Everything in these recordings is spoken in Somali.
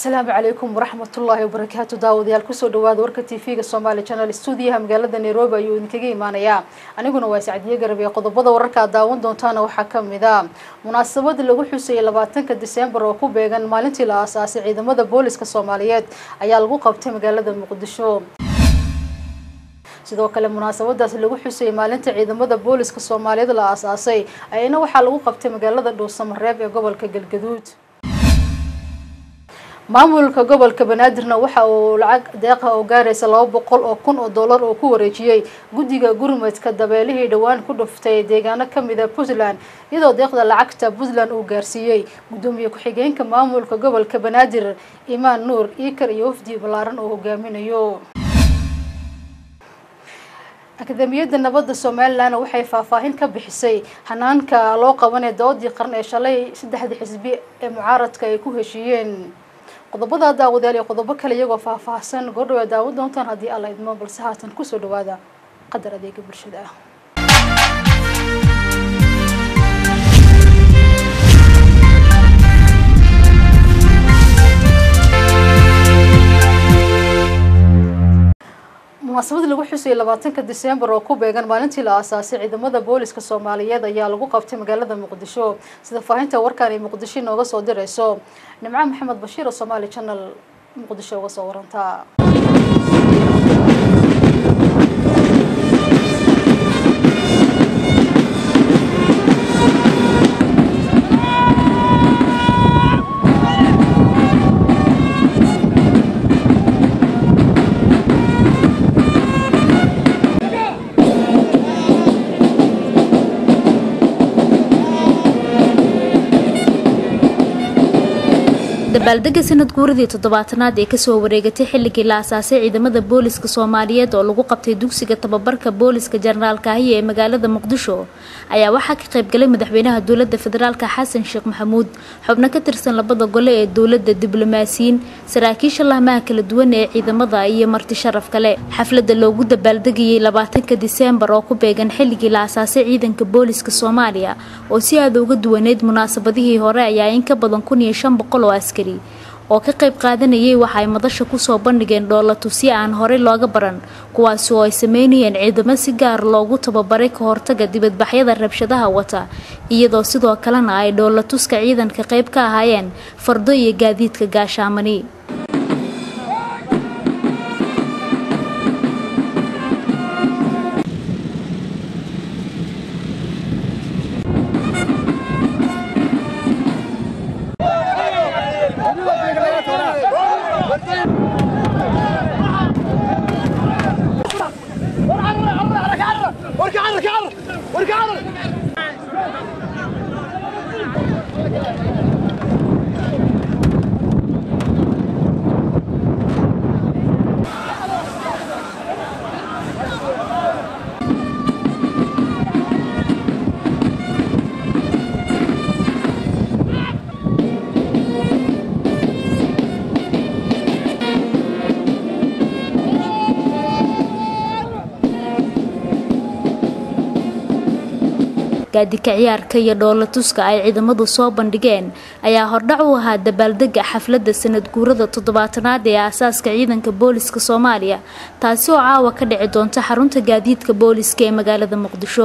السلام عليكم ورحمة الله وبركاته. داود يالكسو دواد وركة تيفيق الصومالي channel استوديوها مقالة نيروبي أيو إنكاقي مانيا أنيقونا واسعدية قربية قضبضة وركة داون دونتانا وحكم مذا مناسبات اللي وحوسي لباتنك ديسمبر وكو بيغان مالنتي لأساسي عيدا مدى بوليسك الصوماليات أيالغو قبتي مقالة المقدشو sidoo kale munaasabadaas lagu xusay maalinta ciidamada booliska Soomaaliyeed la aasaasay ayna waxa lagu qabtay magaalada Dhuusamareeb ee gobolka Galgaduud maamulka gobolka Banaadirna waxa uu lacag deeq ah oo gaaraysa 200,000 oo dollar oo ku wareejiyay gudiga gurmadka dabeelihii dhawaan ku dhuftay deegaano kamid ah Puntland iyadoo deeqda lacagta Puntland uu gaarsiiyay gudoomiye ku xigeenka maamulka gobolka Banaadir Imaan Nuur Ikar iyo wafdi balaaran oo hogaaminayo akademiyada nabadda Soomaaliland waxay faahfaahin ka bixisay hanaanka loo qabanay doodii qarn ee shalay saddexda xisbi ee mucaaradka ay ku heshiiyeen qodobada daawadayaal iyo qodobo kale iyagoo faahfaahsan goordhow daawad doontaan hadii alla idmo balse haatan ku soo dhawaada qadar adeega bulshada munaasabada lagu xusay 20 December oo ku beegan maalintii la aasaasay ciidamada booliska Soomaaliyeed ayaa lagu qabtay magaalada Muqdisho sida faahinta warkaan ee Muqdisho nooga soo dirayso Nimco Maxamed Bashiir oo Somali Channel Muqdisho uga soo waranta dabaaldega sanad guuradii 7aad ee ka soo wareegatay xilligii la aasaasay ciidamada booliska Soomaaliyeed oo lagu qabtay dugsiga tababarka booliska Generaalka ah ee magaalada Muqdisho ayaa waxa ka qayb galay madaxweynaha dawladda federaalka Xasan Sheekh Maxamuud xubno ka tirsan labada gole ee dawladda diblomaasiyiin saraakiisha laamaha kala duwan ee ciidamada iyo marti sharaf kale xafladda loogu dabaaldegayay 20 December oo ku beegan xilligii la aasaasay ciidanka booliska Soomaaliya oo si aad uga duwaneed munaasabadihii hore ayaa in ka badan 1500 oo askari oo ka qayb qaadanayay waxa ay madasha ku soo bandhigeen dhoolatusi aan hore looga baran kuwaas oo ay sameeyeen ciidamo si gaar loogu tababaray ka hortaga dibadbaxyada rabshadaha wata iyadoo sidoo kalena ay dhoolatuska ciidanka qayb ka ahaayeen fardo iyo gaadiidka gaashaamani gaadika ciyaarka iyo dhoolatuska ay ciidamadu soo bandhigeen ayaa hordhac u ahaa dabaaldega xafladda sanad guurada 7aad ee aasaaska ciidanka booliska Soomaaliya taasi oo caawa ka dhici doonta xarunta gaadiidka booliska ee magaalada Muqdisho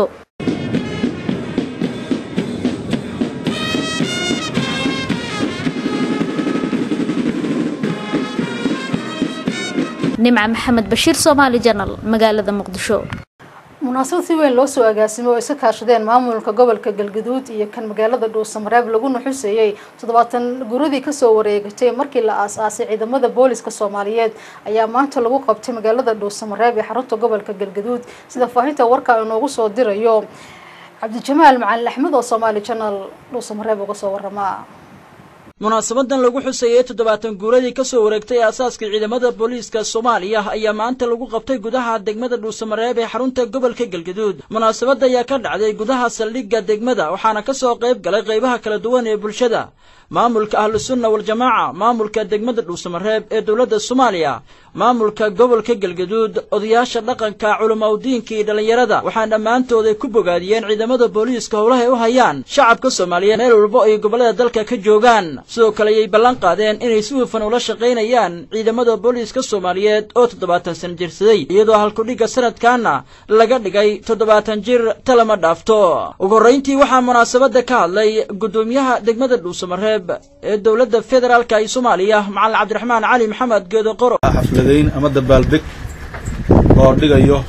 Nimco Maxamed Bashiir Somali Channel magaalada Muqdisho munaasabad si weyn loo soo agaasimay oo iska kaashadeen maamulka gobolka Galgaduud iyo kan magaalada Dhuusamareeb lagu nuxusayay 70 guuradii ka soo wareegatay markii la aasaasay ciidamada booliska Soomaaliyeed ayaa maanta lagu qabtay magaalada Dhuusamareeb ee xarunta gobolka Galgaduud sida faahinta warka inoogu soo dirayo Cabdijamaal Macalin Axmed oo Somali Channel Dhuusamareeb uga soo warama munaasabadan lagu xusayay 70 guuradii ka soo wareegtay aasaaska ciidamada booliska Soomaaliya ayaa maanta lagu qabtay gudaha degmada Dhuusamareeb ee xarunta gobolka Galgaduud munaasabada ayaa ka dhacday gudaha saldhigga degmada waxaana ka soo qayb galay qaybaha kala duwan ee bulshada maamulka Ahlus Sunnah wal Jamaaca maamulka degmada Dhuusamareeb ee dawladda Soomaaliya maamulka gobolka Galgaduud odayaasha dhaqanka culimada iyo dhalinyarada waxaan dhamaantood ku bogaadiyeen ciidamada booliska howlaha ay u hayaan shacabka Soomaaliyeed meel walba ay gobolada dalka ka joogaan sidoo kale ayay ballan qaadeen inay si hufan ula shaqaynayaan ciidamada booliiska Soomaaliyeed oo 70 sano jirsaday iyadoo halkudhiga sanadkaana laga dhigay 70 jir talama dhaafto. ugu horeyntii waxaa munaasabada ka hadlay gudoomiyaha degmada Dhuusamareeb ee dawladda federaalka ee Soomaaliya Macallin Cabdiraxmaan Cali Maxamed Geedo Qoro. xafladayn ama dabaaldeg oo dhigayo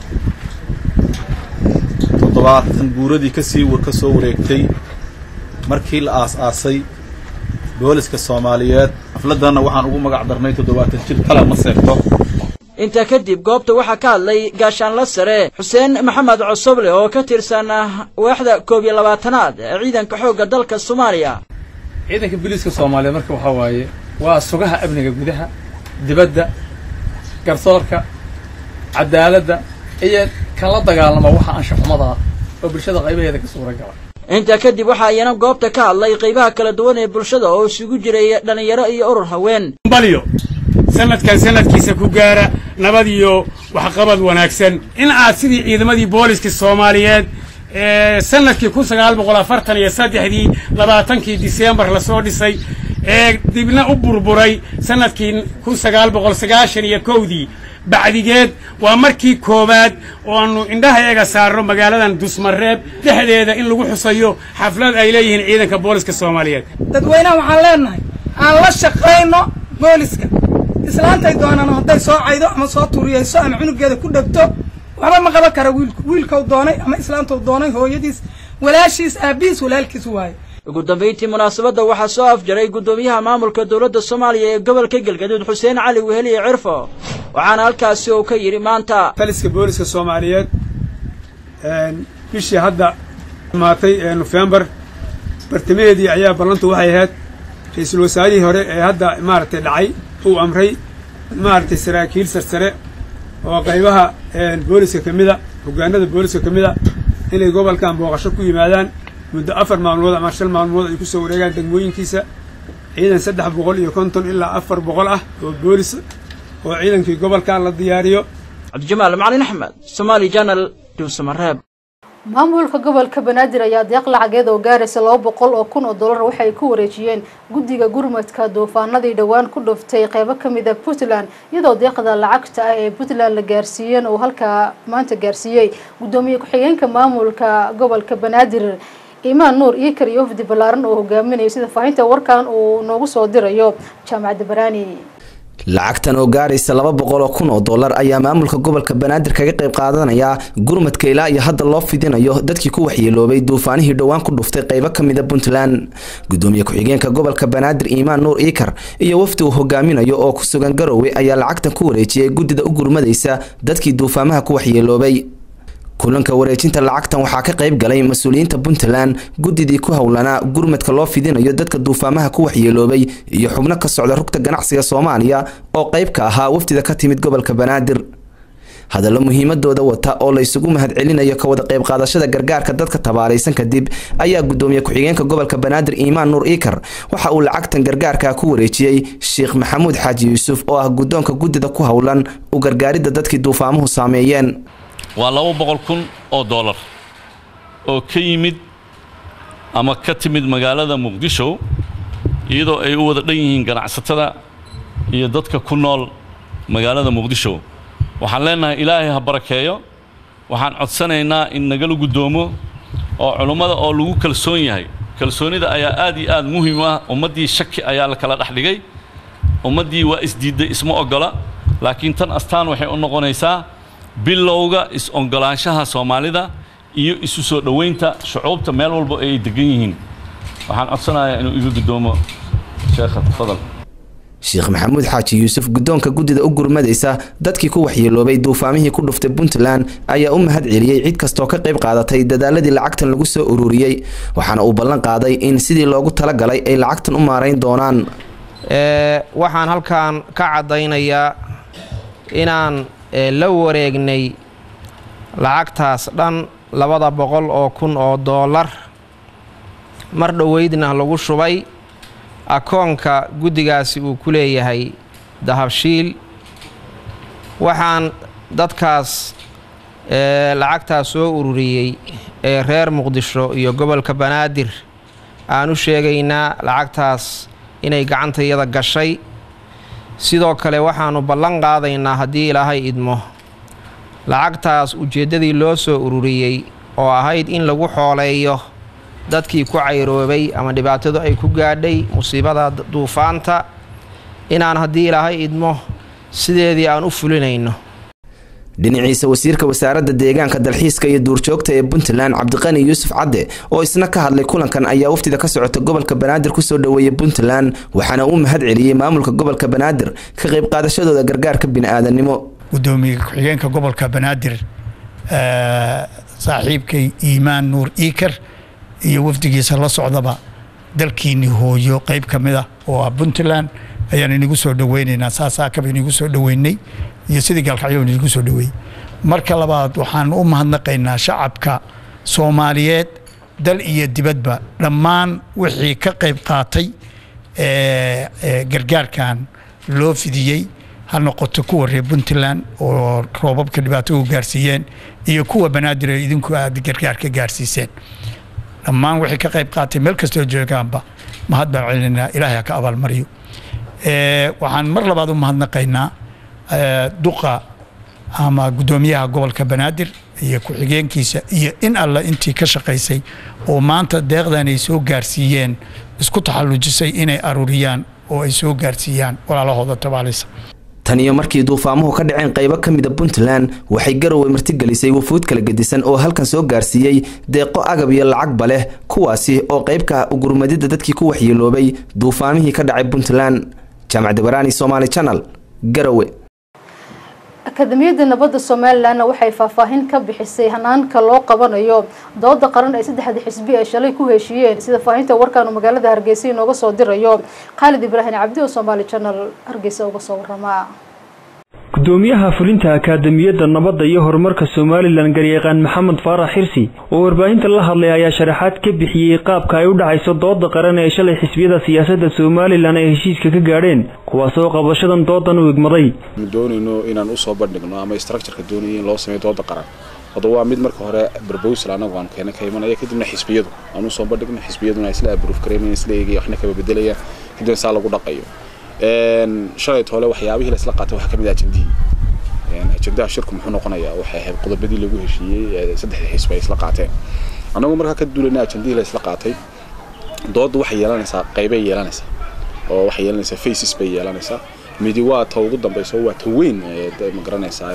70 guuradii ka soo wareegtay markii la aas-aasay booliska Soomaaliyeed. xafladana waxaan ugu magac darnay 70 jir kala ma seegto. inta kadib goobta waxaa ka hadlay gaashaanle sare Xuseen Maxamed Cosoble oo ka tirsan waaxda 12aad ee ciidanka xoogga dalka Soomaaliya. ciidanka booliska Soomaaliyeed marka waxa waaye waa sugaha amniga gudaha dibadda garsoorka cadaaladda iyo kala dagaalama waxa aan shaqamada oo bulshada qaybaheeda ka suuragal. inta kadib waxa ayana goobta ka hadlay qaybaha kala duwan ee bulshada oo isugu jiray dhalinyaro iyo urur haween. baliyo sanadkiisa ku gaara nabad iyo wax qabad wanaagsan in aad sidii ciidamadii booliska Soomaaliyeed sanadkii 1943 20 December la soo dhisay dibna u burburay sanadkii 1991 bacdigeed waa markii koobaad oo aanu indhahayaga saarno magaaladan Dhuusamareeb dhexdeeda in lagu xusayo xaflad ay leeyihiin ciidanka booliska Soomaaliyeed. dadweynaha waxaan leenahay aan la shaqeyno booliska islaantay doonaan haday soo caydo ama soo turiyayso ama cunugeeda ku dhagto waxba ma qaban kara wiilka doonay ama islaanta doonay hooyadiis walaashiis aabiis walaalkiis waay. ugu dambeyntii munaasabada waxaa soo afjaray gudoomiyaha maamulka dawladda Soomaaliya ee gobolka Galgaduud Xuseen Cali Weheliye Cirfo waxaana halkaasi uu ka yiri maanta taliska booliska Soomaaliyeed bishii hadda maatay November bartamaheedii ayaa ballantu waxay ahayd ra'iisul wasaarihii hore ee hadda maartay dhacay uu amray maartay saraakiil sarsare oo qaybaha booliska kamida hogaanada booliska kamida inay gobolkan booqasho ku yimaadaan muddo 4 maalmood ama 5 maalmood ay ku soo wareegaan degmooyinkiisa ciidan 350 ilaa 400 ah oo boolis oo ciidankii gobolka la diyaariyo. Cabdijamaal Macallin Axmed Somali Channel Dhuusamareeb. maamulka gobolka Banaadir ayaa deeq lacageed oo gaaraysa 200 kun oo dollar waxay ku wareejiyeen guddiga gurmadka doofaanadii dhawaan ku dhuftay qaybo kamid ah Puntland iyadoo deeqda lacagta ah ee Puntland la gaarsiiyeen oo halka maanta gaarsiiyay gudoomiye ku-xigeenka maamulka gobolka Banaadir Imaan Nuur Iikar iyo wafdi balaaran oo hogaaminaya sida faahinta warkan uu noogu soo dirayo Jaamacadda Baraani. lacagtan oo gaaraysa 200 kun oo dollar ayaa maamulka gobolka Banaadir kaga qayb qaadanaya gurmadka ilaa iyo hadda loo fidinayo dadkii ku waxyeeloobay duufaanihii dhawaan ku dhuftay qaybo kamid ah Puntland. gudoomiye ku-xigeenka gobolka Banaadir Imaan Nuur Iikar iyo wafdi uu hogaaminayo oo ku sugan Garowe ayaa lacagtan ku wareejiyay guddida u gurmadaysa dadkii duufaamaha ku waxyeeloobay. kulanka wareejinta lacagtan waxaa ka qayb galay mas'uuliyiinta Puntland guddidii ku hawlana gurmadka loo fidinayo dadka duufaamaha ku waxyeeloobay iyo xubno ka socda rugta ganacsiga Soomaaliya oo qayb ka ahaa wafdida ka timid gobolka Banaadir. hadallo muhiimadooda wata oo la isugu mahad celinayo ka wada qayb qaadashada gargaarka dadka tabaaraysan kadib ayaa gudoomiye ku-xigeenka gobolka Banaadir Imaan Nuur Iikar waxa uu lacagtan gargaarka ku wareejiyay Sheekh Maxamuud Xaaji Yuusuf oo ah gudoonka guddida ku hawlan u gargaaridda dadkii duufaamuhu saameeyeen. waa 200 kun oo dollar oo ka yimid ama ka timid magaalada Muqdisho iyadoo ay u wada dhan yihiin ganacsatada iyo dadka ku nool magaalada Muqdisho. waxaan leenahay Ilaahay ha barakeeyo. waxaan codsanaynaa in nagala gudoomo oo culimada oo lagu kalsoon yahay. kalsoonida ayaa aad iyo aad muhiim ah. ummadii shaki ayaa la kala dhaxdhigay. ummadii waa isdiiday isma ogola laakiin tan astaan waxay u noqonaysaa bilowga is-ongolaanshaha Soomaalida iyo isu soo dhaweynta shucuubta meel walba ay degan yihiin. waxaan codsanayaa inuu igu gudoomo sheekha fadal. Sheekh Maxamuud Xaaji Yuusuf gudoonka guddida u gurmadaysa dadkii ku waxyeeloobay duufaamihii ku dhuftay Puntland ayaa u mahad celiyay cid kastoo ka qayb qaadatay dadaaladii lacagtan lagu soo ururiyay waxaana uu ballan qaaday in sidii loogu talagalay ay lacagtan u maareyn doonaan. waxaan halkaan ka cadaynayaa inaan la wareegnay lacagtaas dhan 200 kun oo dollar mar dhaweydna lagu shubay akoonka guddigaasi uu ku leeyahay Dahabshiil. waxaan dadkaas lacagtaas soo ururiyay reer Muqdisho iyo gobolka Banaadir aan u sheegaynaa lacagtaas inay gacantayada gashay sidoo kale waxaanu ballan qaadaynaa haddii ilaahay idmo lacagtaas ujeeddadii loo soo ururiyey oo ahayd in lagu xooleeyo dadkii ku cayroobay ama dhibaatadu ay ku gaadhay musiibada duufaanta inaan haddii ilaahay idmo sideedii aan u fulinayno. dhinaciisa wasiirka wasaaradda deegaanka dalxiiska iyo duurjoogta ee Puntland Cabdiqani Yuusuf Cadde oo isna ka hadlay kulankan ayaa wafdida ka socota gobolka Banaadir ku soo dhaweeyay Puntland waxaana uu mahad celiyay maamulka gobolka Banaadir ka qayb qaadashadooda gargaarka bini'aadanimo. gudoomiyaha ku-xigeenka gobolka Banaadir saaxiibkay Iimaan Nuur Iikar iyo wafdigiisa la socdaba dalkiini hooyo qayb kamida oo Puntland ayaan inagu soo dhaweynaynaa saasaa ka inagu soo dhaweynay iyo sidii galkacyo inagu soo dhaweey marka labaad waxaan u mahadnaqaynaa shacabka Soomaaliyeed dal iyo dibadba dhammaan wixii ka qayb qaatay gargaarkan loo fidiyay ha noqoto kuwa reer Puntland oo roobabka dhibaato u gaarsiiyeen iyo kuwa Banaadir idinku aad gargaarka gaarsiiseen dhammaan wixii ka qayb qaatay meel kasta oo joogaanba mahad baan celinaa ilaahay ka abaal mariyo waxaan mar labaad u mahadnaqaynaa duqa ama gudoomiyaha gobolka Banaadir iyo ku-xigeenkiisa iyo in alla intii ka shaqaysay oo maanta deeqdan ay soo gaarsiiyeen isku taxallujisay inay aruuriyaan oo ay soo gaarsiiyaan walaalahooda tabaalisa. tan iyo markii duufaamuhu ka dhaceen qaybo ka mid ah Puntland waxay Garowe martigelisay wafuud kala gedisan oo halkan soo gaarsiiyay deeqo agab iyo lacagba leh kuwaasi oo qayb ka ah gurmadida dadkii ku waxyeeloobay duufaamihii ka dhacay Puntland. Jaamacadda Baraani Somali Channel Garowe. akademiyada nabadda Soomaaliland waxay faahfaahin ka bixisay hanaanka loo qabanayo dooda qaran ay saddexda xisbi ay shalay ku heshiiyeen sida faahinta warkaan magaalada Hargeysa inooga soo dirayo Khalid Ibrahim Cabdi oo Somali Channel Hargeysa uga soo warama. gudoomiyaha fulinta akademiyada nabadda iyo horumarka Soomaaliland garyaqaan Maxamed Faarax Xirsi oo warbaahinta la hadlay ayaa sharaxaad ka bixiyay qaabka ay u dhacayso dooda qaran ee shalay xisbiyada siyaasadda Soomaaliland ay heshiiska ka gaareen kuwaas oo qabashadan doodan u igmaday doonayno inaan u soo bandhigno ama structure-ka doonayeen loo sameeyo dooda qaran wada waa mid marka hore proposal anagu aan ka imanaya kadibna xisbiyadu aan u soo bandhigno xisbiyaduna isla approve kareeyeen isla eegay waxna ka bedelayaan kadib saa lagu dhaqayo shalay toole waxyaabihii la isla qaatay waxa kamid ah ajendaha shirku muxuu noqonayaa waxay ahayd qodobadii lagu heshiiyay saddex xisbi ay isla qaateen anagu marka ka duulanay ajendihii la isla qaatay dood waxay yeelanaysaa qaybay yeelanaysaa oo waxay yeelanaysaa faces bay yeelanaysaa midi waa ta ugu dambayso waa ta weyn ma garanaysaa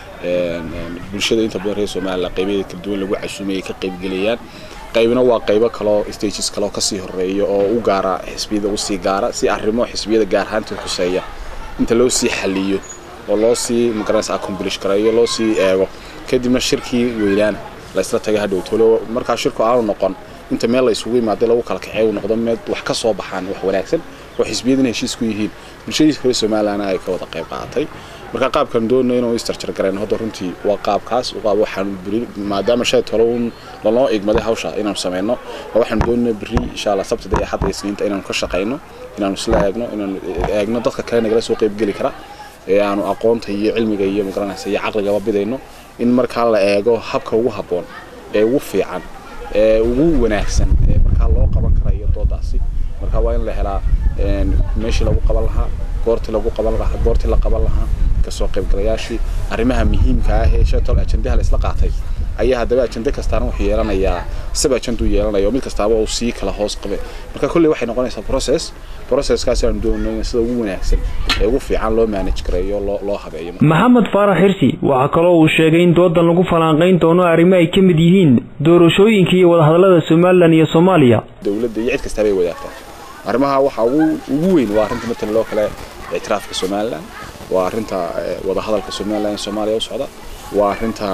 bulshada inta badan reer Soomaaliland qaybaha kala duwan lagu casuumay ka qayb galayaan qaybna waa qaybo kale stages kale ka sii horeeyo oo u gaara xisbiyada u sii gaara si arrimo xisbiyada gaar ahaan xuseeya inta loo sii xaliyo oo loo sii magaranaysa accomplish karayo loo sii eego kadibna shirkii weynaana la isla tagay hadhow tolo marka shirku aanu noqon inta meel la isugu yimaado lagu kala kaxeeyo noqdo mid wax ka soo baxaan wax wanaagsan oo xisbiyadana heshiis ku yihiin bulshada reer Soomaaliland ay ka wada qayb qaatay marka qaabkan doonayno inuu structure gareeno hadda runtii waa qaabkaas oo waxaan bari maadaama shay taloon loo igmaday hawsha inaan sameeyno waxaan doonayno bari insha Allah sabtida iyo xadda isniinta inaan ka shaqeyno inaan isla eegno dadka kale nagala soo qayb gali kara aanu aqoonta iyo cilmiga iyo magaranaysa iyo caqliga bidayno in marka la eego habka ugu haboon ee ugu fiican ee ugu wanaagsan ee marka loo qaban karayo doodaasi marka waa in la helaa meeshii lagu qaban lahaa goortii lagu qaban lahaa goortii la qaban lahaa ka soo qayb galayaashii arrimaha muhiimka ah ee shaqada ajendaha la isla qaatay ayaa hadaba ajenda kastaana wuxuu yeelanayaa sab ajendu yeelanayo mid kastaaba uu sii kala hoos qabay marka kulli waxay noqonaysaa process aan doonayno sida ugu wanaagsan ee ugu fiican loo manage kareeyo loo habeeyo. Maxamed Faarax Xirsi waxa kale oo uu sheegay in doodan lagu falanqeyn doono arrimo ay ka mid yihiin doorashooyinka iyo wada hadallada Soomaaliland iyo Soomaaliya dawladda iyo cid kasta bay wadaagtaa arrimaha waxa ugu weyn waa arrinta midda loo kale اعترافك Soomaaliland waa arinta wada hadalka Soomaaliland iyo Soomaaliya u socda waa arinta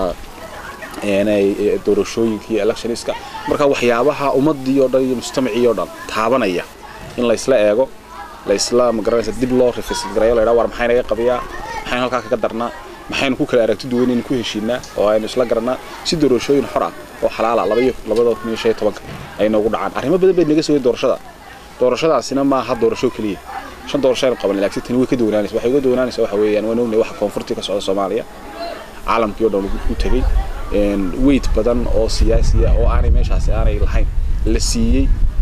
inay doorashooyinka iyo electionska marka waxyaabaha ummadii oo dhan iyo mujtamaciyo dhan taabanaya in la isla eego la isla magaranaysa dib loo revisit gareeyo la war maxay naga qabiyaa maxay halka ka darnaa maxaynu ku kala aragti duwan in ku heshiinaa oo aynu isla garanaa si doorashooyin xor ah oo xalaal ah 2015 ay noogu dhacaan arrimo badan bay naga soo doorashadaasina ma aha doorasho kaliya shan doorasho qaban laakiin tan way ka doonaanaysaa waxay uga doonaanaysaa waxa weeyaan waa noogna waxa koonfurta ka socda Soomaaliya caalamkii oo dhan ku tagay weight badan oo siyaasi ah oo aanay meeshaas aanay lahayn la siiyay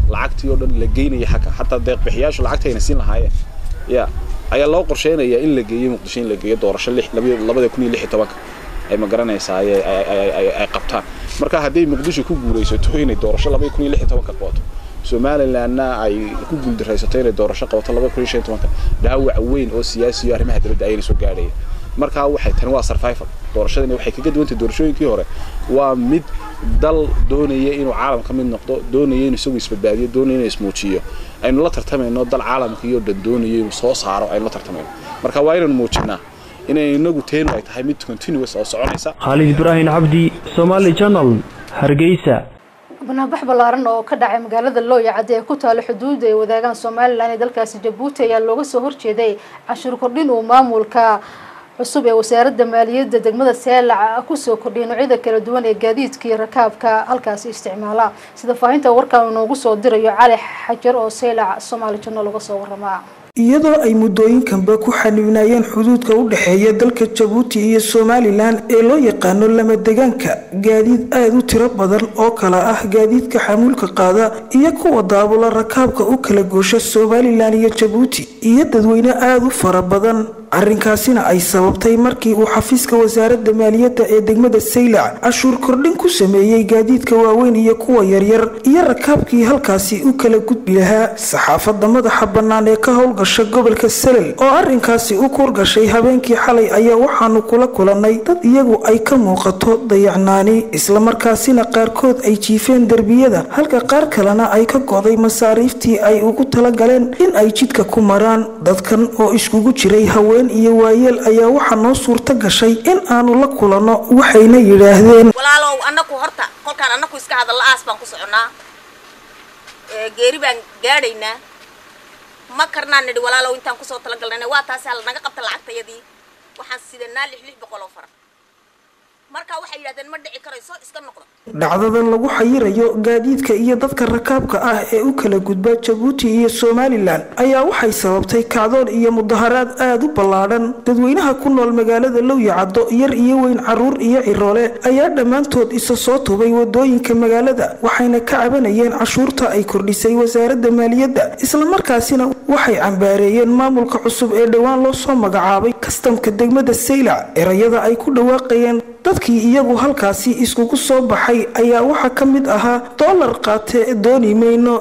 lacagtii oo dhan la geynaya xataa deeq bixiyaashu lacagtayna siin lahaayeen ayaa loo qorsheynayaa in la geeyo Muqdisho in la geeyo doorasho 2016 ay ma garanaysaa ay qabtaan marka haddii Muqdisho ku guuleysato inay doorasho 2016 qabato Somalilandna ay ku guuldareysato inay doorasho qabato 2016 dhaawac weyn oo siyaasi iyo arrimaha dawladda ay soo gaadhay marka waxay tan waa survival doorashadani waxay kaga duwantay doorashooyinkii hore waa mid dal doonaya inuu caalamka mid noqdo doonaya inuu isagu isbadbaadiyo doonaya inuu ismuujiyo aynu la tartamayno dal caalamka iyo dhan doonaya inuu soo saaro aynu la tartamayno marka waa inaan muujinaa inay inagu teen ay tahay mid continuous oo soconaysa Khalid Ibrahim Abdi Somali Channel Hargeysa banaanbax balaaran oo ka dhacay magaalada Looyacad ee ku taal xuduud ay wadaagaan Soomaaliland iyo dalkaasi Djibouti ayaa looga soo horjeeday cashuur kordhin oo maamulka cusub ee wasaaradda maaliyadda degmada Seylac ku soo kordhiyay noocyada kala duwan ee gaadiidka iyo rakaabka halkaas isticmaala sida faahinta warka inoogu soo dirayo Cali Xajar oo Seylac Somali Channel uga soo warama iyadoo ay muddooyinkanba ku xaniibnaayeen xuduudka u dhaxeeya dalka Djibouti iyo Somaliland ee loo yaqaano lama deegaanka gaadiid aad u tiro badan oo kala ah gaadiidka xamuulka qaada iyo kuwa daabula rakaabka u kala goosha Somaliland iyo Djibouti iyo dadweyne aad u fara badan arrinkaasina ay sababtay markii uu xafiiska wasaaradda maaliyadda ee degmada Seylac cashuur kordhin ku sameeyay gaadiidka waaweyn iyo kuwa yaryar iyo rakaabkii halkaasi u kala gudbi lahaa saxaafadda madaxa bannaan ee ka howlgasha gobolka Salel oo arrinkaasi u kurgashay habeenkii xalay ayaa waxaanu kula kulanay dad iyagu ay ka muuqato dayacnaani isla markaasina qaarkood ay jiifeen darbiyada halka qaar kalena ay ka go'day masaariiftii ay ugu tala galeen in ay jidka ku maraan dadkan oo iskugu jiray haween iyo waayeel ayaa waxa noo suurta gashay in aanu la kulano waxayna yiraahdeen walaalow annagu horta kolkaan annagu iska hadal la'aas baan ku soconaa geeri baan gaadhaynaa ma karnaan nidhi walaalow intaan ku soo tala galnay waa taas hal naga qabta lacagtayadii waxaan sidanaa 600 oo far marka waxay yiraahdeen ma dhici karayso iska noqdo dhacdadan lagu xayirayo gaadiidka iyo dadka rakaabka ah ee u kala gudba Djibouti iyo Somaliland ayaa waxay sababtay kacdoon iyo mudaharaad aad u ballaaran dadweynaha ku nool magaalada Looyacad yar iyo weyn caruur iyo ciroole ayaa dhamaantood isa soo tubay wadooyinka magaalada waxayna ka cabanayeen cashuurta ay kordhisay wasaaradda maaliyadda isla markaasina waxay cambaareeyeen maamulka cusub ee dhawaan loo soo magacaabay kastamka degmada Seylac erayada ay ku dhawaaqayeen dadkii iyagu halkaasi iskugu soo baxay ayaa waxa ka mid ahaa dollar qaate dooni mayno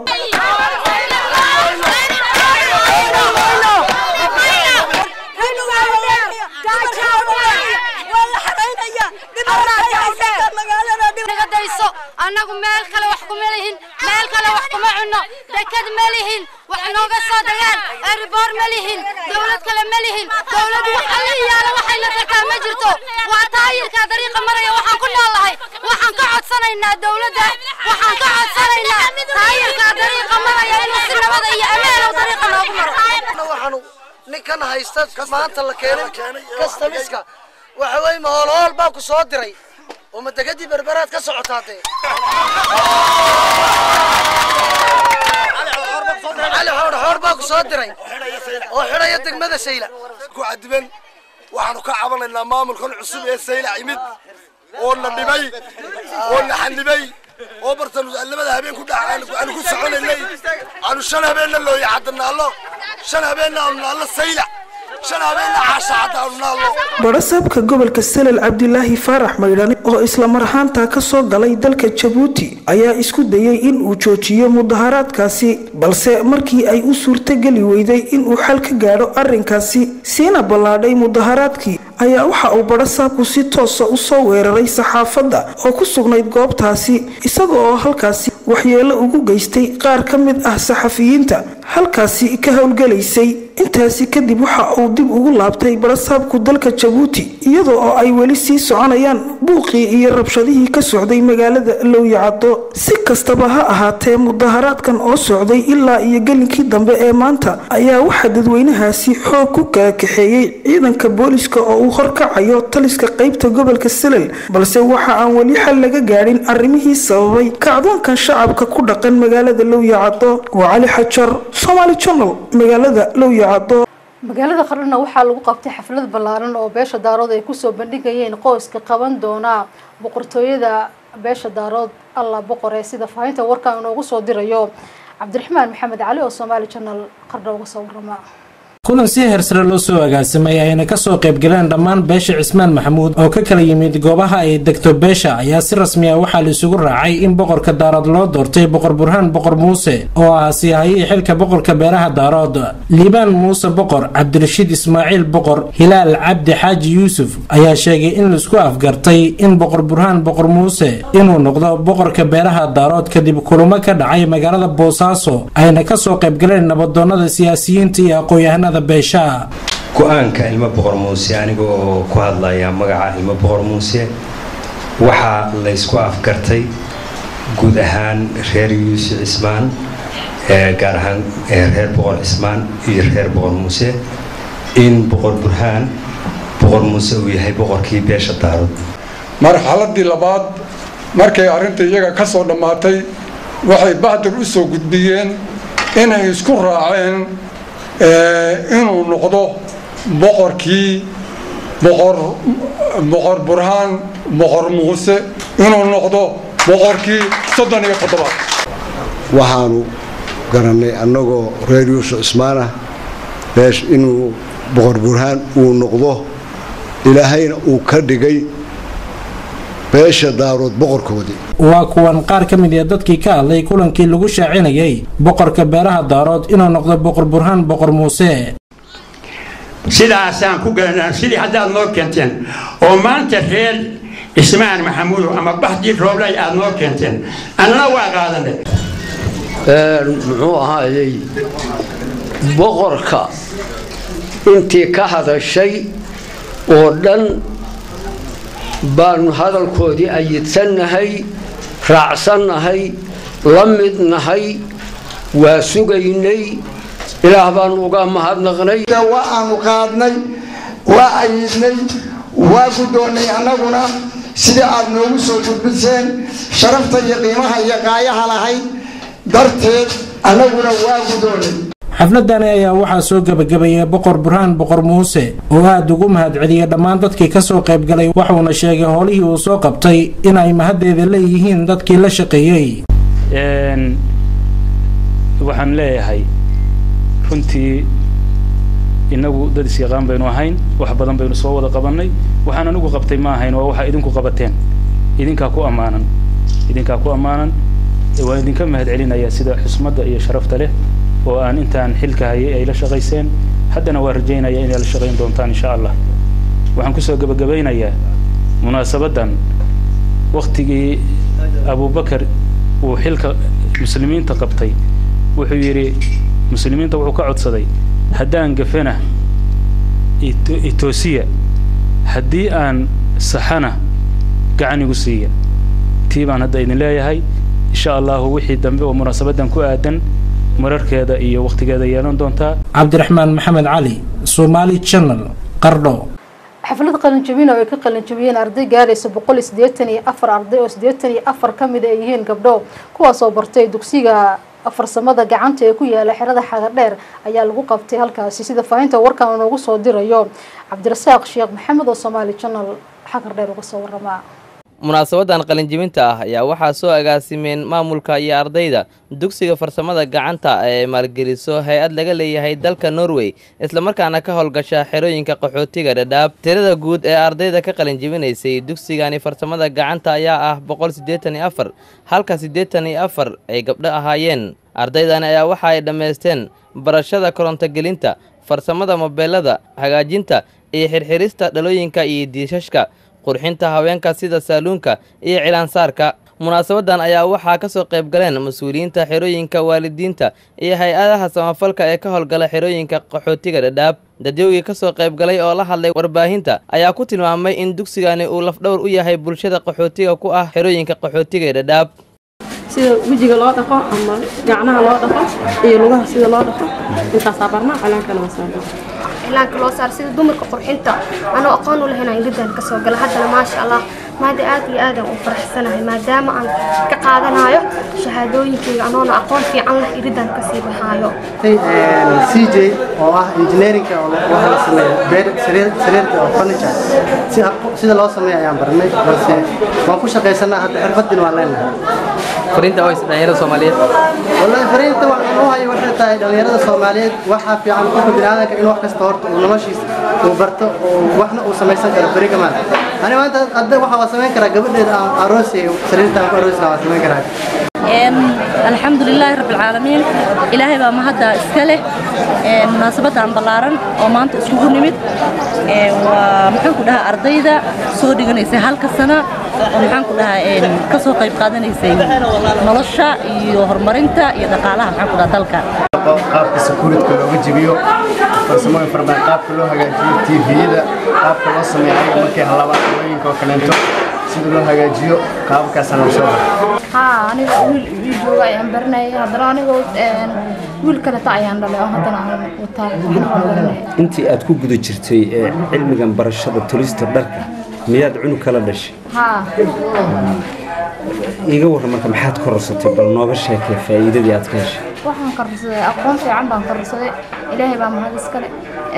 anagu meel kale wax kuma leeyin meel kale wax kuma cunno dekad ma leeyin wax nooga soo dagaan airport ma leeyin dawlad kale ma leeyin dawlad waxa la yaala waxa la takaa ma jirto waa taayirka dariiqa maraya waxaan ku noolahay waxaan ka codsanaynaa dawladda waxaan ka codsanaynaa taayirka dariiqa maraya inuu si nabad iyo ammaan oo dariiqa loogu maro waxaanu ninkan haysta maanta la keenay kastamiska waxa way mahool baa ku soo diray وما تجدي بربرات كسعتاتي على حربك صدري وحرية دقمة سيلة كعدبن وحنو كعبنا الأمام الكل عصب السيلة عمد ولا نبي ولا حنبي وبرتن المذهب هبين كده أنا كنت سعون الليل أنا شنو بيننا اللي يعدنا الله شنو بيننا الله السيلة barasabka gobolka Salel Cabdilaahi Farax Maydhane oo isla marhaanta ka soo galay dalka Djibouti ayaa isku dayay in uu joojiyo mudaharaadkaasi balse markii ay u suurtagali weyday in uu xal ka gaaro arrinkaasi siina balaadhay mudaharaadkii ayaa waxa uu barasabku si toos ah u soo weeraray saxaafadda oo ku sugnayd goobtaasi isagoo oo halkaasi waxyeelo ugu geystay qaar ka mid ah saxafiyiinta halkaasi ka howlgalaysay intaasi kadib waxa uu dib ugu laabtay barasabku dalka Djibouti iyadoo oo ay wali sii soconayaan buuqii iyo rabshadihii ka socday magaalada Looyacad si kastaba ha ahaatee mudaharaadkan oo socday ilaa iyo galinkii dambe ee maanta ayaa waxa dadweynahaasi xoog ku kala kaxeeyay ciidanka booliska oo uu horkacayo taliska qaybta gobolka Salel balse waxa aan wali xal laga gaarin arrimihii sababay kacdoonkan shacabka ku dhaqan magaalada Looyacad waa Cali Xajar Somali Channel magaalada Looyacad magaalada Qarna waxaa lagu qabtay xaflad ballaaran oo beesha daarood ay ku soo bandhigayeen qoyska qaban doona boqortooyada beesha daarood alla boqoree sida faahinta warka inoogu soo dirayo cabdiraxmaan maxamed cali oo Soomaali Channel qardho uga soo warama kulan si heersare loo soo agaasimay ayna ka soo qayb galeen dhammaan beesha Cismaan Maxamuud oo ka kala yimid goobaha ay degto beesha ayaa si rasmi ah waxa la isugu raacay in boqorka Daarood loo doortay boqor Burhaan boqor Muuse oo ah siyaahii xilka boqorka beeraha Daarood Liibaan Muuse boqor Cabdirashiid Ismaaciil boqor Hilaal Cabdi Xaaji Yuusuf ayaa sheegay in la isku afgartay in boqor Burhaan boqor Muuse inuu noqdo boqorka beeraha Daarood kadib kulamo ka dhacay magaalada Boosaaso ayna ka soo qayb galeen nabadoonnada siyaasiyiinta iyo aqoon-yahanada beesha go'aanka ilmo boqor Muuse anigoo ku hadlaya magaca ilmo boqor Muuse waxa la isku afgartay guud ahaan reer Yuusuf Cismaan gaar ahaan reer boqor Cismaan iyo reer boqor Muuse in boqor Burhaan boqor Muuse uu yahay boqorkii beesha Daarood marxaladii labaad markay arinta iyaga ka soo dhamaatay waxay baadir u soo gudbiyeen inay isku raaceen inuu noqdo boqorkii boqor Burhaan boqor Muuse inuu noqdo boqorkii 37 waxaanu garanay annagoo reer Yuusuf Cismaan beesh inuu boqor Burhaan uu noqdo ilaahayna uu ka dhigay beesha Daarood boqorkoodii waa kuwan qaar ka mid ah dadkii ka hadlay kulankii lagu shaacinayay boqorka beeraha Daarood inuu noqdo boqor Burhaan boqor Muuse sidaasaan ku garanaa sidii haddaad noo keenteen oo maanta reer Cismaan Maxamuud ama Baxdi Rooblay aad noo keenteen annana waa qaadanay muxuu ahaayay boqorka intii ka hadashay oo dhan baanu hadalkoodii ayidsannahay raacsannahay la midnahay waa sugaynay ilaah baanu uga mahadnaqnay waa aanu qaadnay waa ayidnay waa guddoonnay annaguna sidii aad noogu soo gudbiseen sharafta iyo qiimaha iyo qaayaha lahayd darteed annaguna waa guddoonnay xafladani ayaa waxaa soo gabagabeeyay boqor Burhaan boqor Muuse oo aad ugu mahadceliyay dhammaan dadkii ka soo qayb galay waxaana sheegay howlihii uu soo qabtay in ay mahaddeeda leeyihiin dadkii la shaqeeyay waxaan leeyahay runtii inagu dad isiyaqaan baynu ahayn wax badan baynu soo wada qabanay waxaan anigu qabtay ma ahayn waa waxa idinku qabateen idinka ku amaanan waan idinka mahadcelinaya sida xusmada iyo sharafta leh oo aan intaan xilka hayay ay la shaqayseen haddana waa rajaynaya inay la shaqayn doontaan insha Allah waxaan ku soo gabagabeynayaa munaasabadan waqtigii Abu Bakar uu xilka muslimiinta qabtay wuxuu yiri muslimiinta wuxuu ka codsaday haddaan gafana itoosiya haddii aan saxana gacanigu siiya tiibaan hadda idin leeyahay insha Allah wixii dambe oo munaasabadan ku aadan mararkeeda iyo waqtigeeda yeelan doontaa cabdiraxmaan maxamed cali Soomaali Channel qardho xaflad qalin jabin oo ay ka qalin jabiyeen arday gaaraysa 184 arday oo 84 kamid ay yihiin gabdho kuwaas oo bartay dugsiga farsamada gacanta ee ku yaala xirada Xagadheer ayaa lagu qabtay halkaasi sida faahinta warkan noogu soo dirayo Cabdirasaaq Sheekh Maxamed oo Soomaali Channel Xagadheer uga soo warama munaasabadan qalin jabinta ah ayaa waxaa soo agaasimeen maamulka iyo ardayda dugsiga farsamada gacanta ee maalgeliso hay'ad laga leeyahay dalka Norway isla markaana ka howlgasha xerooyinka qaxootiga Dadaab tirada guud ee ardayda ka qalin jabinaysay dugsigani farsamada gacanta ayaa ah 184 halka 84 ay gabdho ahaayeen ardaydan ayaa waxa ay dhameysteen barashada koronto gelinta farsamada mobilada hagaajinta iyo xirxirista dhalooyinka iyo diishashka qurxinta haweenka sida saaluunka iyo cilaansaarka munaasabadan ayaa waxaa ka soo qayb galeen mas'uuliyiinta xerooyinka waalidiinta iyo hay'adaha samafalka ee ka howlgala xerooyinka qaxootiga Dadaab dadweynaha ka soo qayb galay oo la hadlay warbaahinta ayaa ku tilmaamay in dugsigani uu lafdhawr u yahay bulshada qaxootiga ku ah xerooyinka qaxootiga Dadaab sida wajiga loo dhaqo ama gacnaha loo dhaqo iyo lugaha sida loo dhaqo intaas barna calaanka la saaro إعلانك لو صار سيد دمر كقرحنتا أنا أقانو لهنا جدا كسر قال هذا ما شاء الله ما دي آدم وفرح سنة ما دام أن كقاعدنا هايو شهادوين كي أنا أقان في عمله جدا كسيب هايو. CJ أو engineering وهذا سمي بير سرير أو furniture سيد الله سمي أيام برمي بس ما كوش قيسنا هذا حرفة ولا فرينتا ويس دليرة الصومالية والله فرينتا وحنا هاي وحنا دليرة الصومالية واحد في عن كل بلادنا كأنه واحد استورت ونمشي وبرتو وإحنا وسميسنا كربري كمان أنا ما أنت قد واحد وسمين كرا قبل أروسي سريرتا أروسي لا وسمين كرا الحمد لله رب العالمين إلهي بقى ما هذا إسكاله مناسبة عن بلارن وما أنت اسمه نمت ومحن كلها أرضية صودي جنيسة هالكسنة ومحن كلها كسو قيب قادن يسي ملشة يهرمرنتا يدقالها محن كلها تلك قاب سكورت كله وجبيو فرسمون فرمان قاب كله هجاجيو تي في ده قاب كله سمي عليه مكي هلا وين كوكلنتو سيد له هجاجيو قاب كسر وشوا أنا ويل أيام برناي هذا أنا ويل كذا تعيان له هذا أنا وتاه أنت أتكون قد جرتي علم جنب برشة التوريست الدركة مياد عنو كلا دش يجور مركب محاد كرستي بالنوغش هيك فايدة دي أتكاش waxaan qarsaday aqoon fiican baan qarsaday ilaahay baa mahad iska leh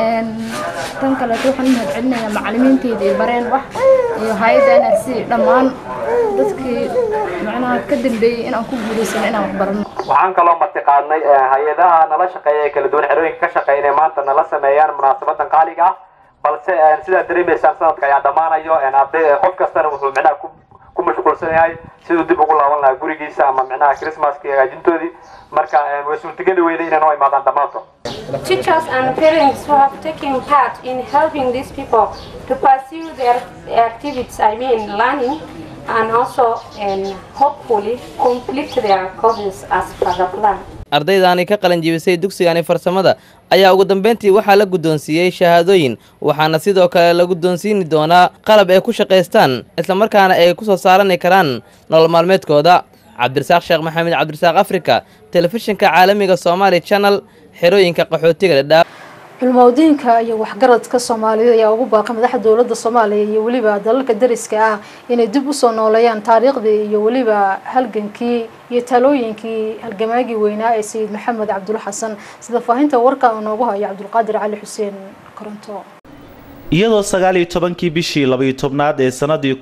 tan kale waxaan mahad celinayaa macallimiinteedii bareen wax iyo hay'adda NRC dhammaan dadkii macnaha ka dambeeyay in aan ku guuleysano inaan wax barano waxaan kaloo martiqaadnay hay'adaha nala shaqeeya ee kala duwan xerooyinka ka shaqeynaya maanta nala sameeyaan munaasabadan qaaliga ah balse sida dareemaysaan sanadka ayaa dhamaanayo arday qof kastana wuxuu macnaha ku mashquulsan yahay sidoo dib ugu laaban lahaa gurigiisa ama macnaha Christmaska hagaajintoodii marka way suurtagal weeyday inaan oo imaadaan dhammaanto Teachers and parents who have taken part in helping these people to pursue their activities, learning, and also hopefully complete their courses as per the plan. ardaydaani ka qalan jibisay dugsigani farsamada ayaa ugu dambeyntii waxaa la guddoonsiiyey shahaadooyin waxaana sidoo kale la guddoonsiini doonaa qalab ay ku shaqaystaan isla markaana ay ku soo saaran karaan nolol maalmeedkooda cabdirasaaq sheekh maxamed cabdirasaaq afrika telefishinka caalamiga Somali Channel xerooyinka qaxootiga dhadhaab culmowdiinka iyo waxgaradka Soomaaliyeed ayaa ugu baaqay madaxda dawladda Soomaaliya iyo waliba dalalka dariska ah inay dib u soo nooleeyaan taariikhdii iyo waliba halgankii iyo talooyinkii halgamaagii weynaa ee Sayid Maxamed Cabdulla Xasan sida faahinta warka uu noogu hayo Cabdulqaadir Cali Xuseen Koronto iyadoo 19kii bishii 12aad ee sanadii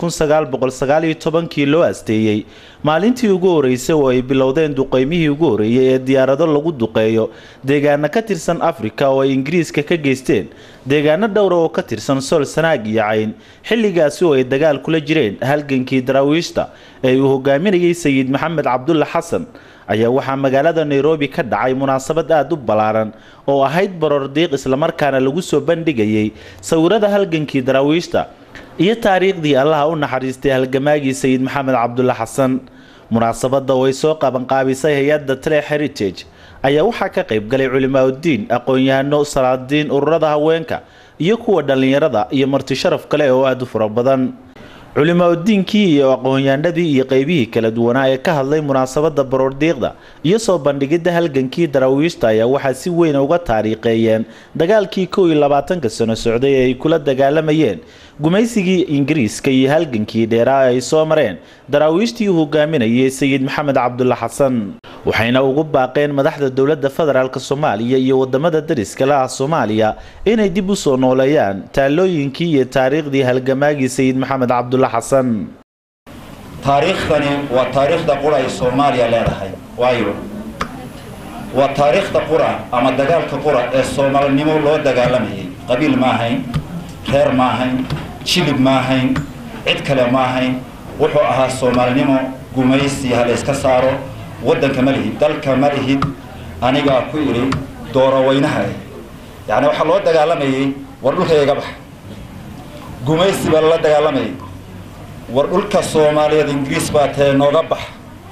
1919kii loo asteeyay maalintii ugu horeysay oo ay bilowdeen duqeymihii ugu horeeyay ee diyaarado lagu duqeeyo deegaano ka tirsan Afrika oo ay Ingiriiska ka geysteen deegaano dhowr oo ka tirsan Sool Sanaag iyo Cayn xilligaasi oo ay dagaal kula jireen halgankii daraawiishta ee uu hogaaminayay Sayid Maxamed Cabdulla Xasan ayaa waxaa magaalada Nairobi ka dhacay munaasabad aad u balaaran oo ahayd baroordiiq isla markaana lagu soo bandhigayay sawirada halgankii daraawiishta iyo taariikhdii Allah u naxariistay halgamaagii Sayid Maxamed Cabdulla Xasan munaasabada way soo qaban qaabisay hay'adda Tele Heritage ayaa waxaa ka qayb galay culimaaddin aqoon-yahano salaadiin ururada haweenka iyo kuwa dhalinyarada iyo marti sharaf kale oo aad u fara badan culimaaddinki iyo aqoon-yahanadii iyo qaybihii kala duwanaa ee ka hadlay munaasabada baroordiiqda iyo soo bandhigida halgankii daraawiishta ayaa waxaa si weyn uga taariiqeeyeen dagaalkii 21 sano socday ee ay kula dagaalamayeen gumaysigii Ingiriiska iyo halgankii dheeraa ay soo mareen daraawiishtii uu hogaaminayay Sayid Maxamed Cabdulla Xasan waxayna ugu baaqeen madaxda dawladda federaalka Soomaaliya iyo wadamada dariska la ah Soomaaliya inay dib u soo nooleeyaan taalooyinkii iyo taariikhdii halgamaagii Sayid Maxamed Cabdulla Xasan taariikhdani waa taariikhda qura Soomaaliya leedahay waayo waa taariikhda qura ama dagaalka qura ee Soomaalinimo loo dagaalamayay qabiil ma ahayn reer ma ahayn shilib ma ahayn cid kale ma ahayn wuxuu ahaa Soomaalinimo gumaysi hal iska saaro wadanka malihid dalka malihid aniga ku iri dooro weynaha yaani waxa loo dagaalamayay war dhulkayga bax gumaysi baa la dagaalamayay war dhulka Soomaaliyeed Ingiriis baa taa nooga bax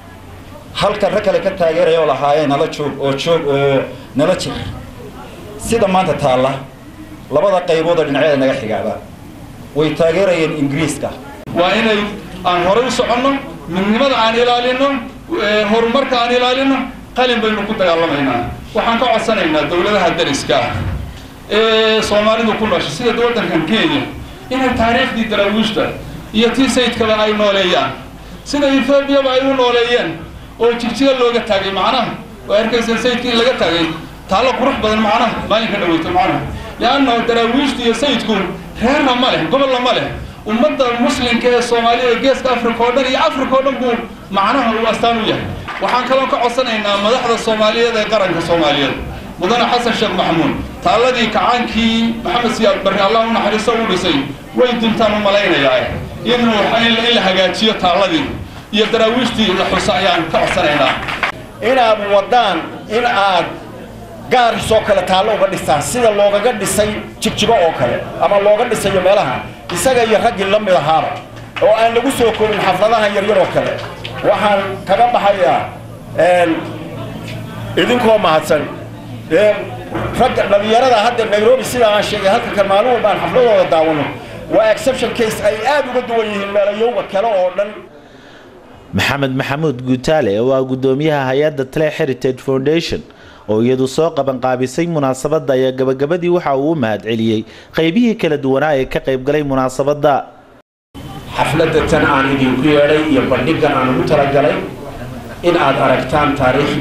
halka rakale ka taageerayo lahaayeen nala joog oo nala jir sida maanta taala labada qaybood dhinacyada naga xigaaba way taageerayeen Ingiriiska waa inay aan hore u socono midnimada aan ilaalino horumarka aan ilaalino qalin baynu ku dagaalamaynaa waxaan ka codsanaynaa dawladaha dariska soomaalidu ku nooshay sida waddankan Kenya inay taariikhdii daraawiishta iyo tii sayidkaba ay nooleeyaan sida Ethiopia ay u nooleeyeen oo jigjiga looga taagay macnaha oo arkaysan sayidkii laga taagay taalo qurux badan macnaha maalinka dhaweyto macnaha laana daraawiishta iyo sayidku reerna ma leh gobol ma leh ummadda muslimka ee Soomaaliya geeska Afrika oo dhan iyo Afrika oo dhan buu macnaha u astaan u yahay waxaan kaloo ka codsanaynaa madaxda Soomaaliyeed ee qaranka Soomaaliyeed mudane xasan sheekh maxamuud taaladii kacaankii maxamed siyaad barre Allah u naxariiso u dhisay way dintaan u malaynayaa inuu in la hagaajiyo taaladii iyo daraawiishtii la xusayaan ka codsanaynaa inaad wadaan in aad gaar soo kala taalo uga dhistaan sida loogaga dhisay jigjigo oo kale ama looga dhisayo meelaha isaga iyo rag la mid ahaaba oo aan lagu soo koobin xafladaha yar yar oo kale waxaan kaga baxayaa idinkoo mahadsan rag dhalinyarada hadda Nairobi sida aan sheegay halka kan maalin walba aan xafladooda daawano waa exception case ay aad uga duwan yihiin meelayoga kale oo dhan maxamed maxamuud guutaale waa gudoomiyaha hay'adda Tle Heritage Foundation oo iyadu soo qaban qaabisay munaasabada ayaa gabagabadii waxa uu mahad celiyay qaybihii kala duwanaa ee ka qayb galay munaasabada xafladda tan aan idinku yeeray iyo bandhigan aan ugu talagalay in aad aragtaan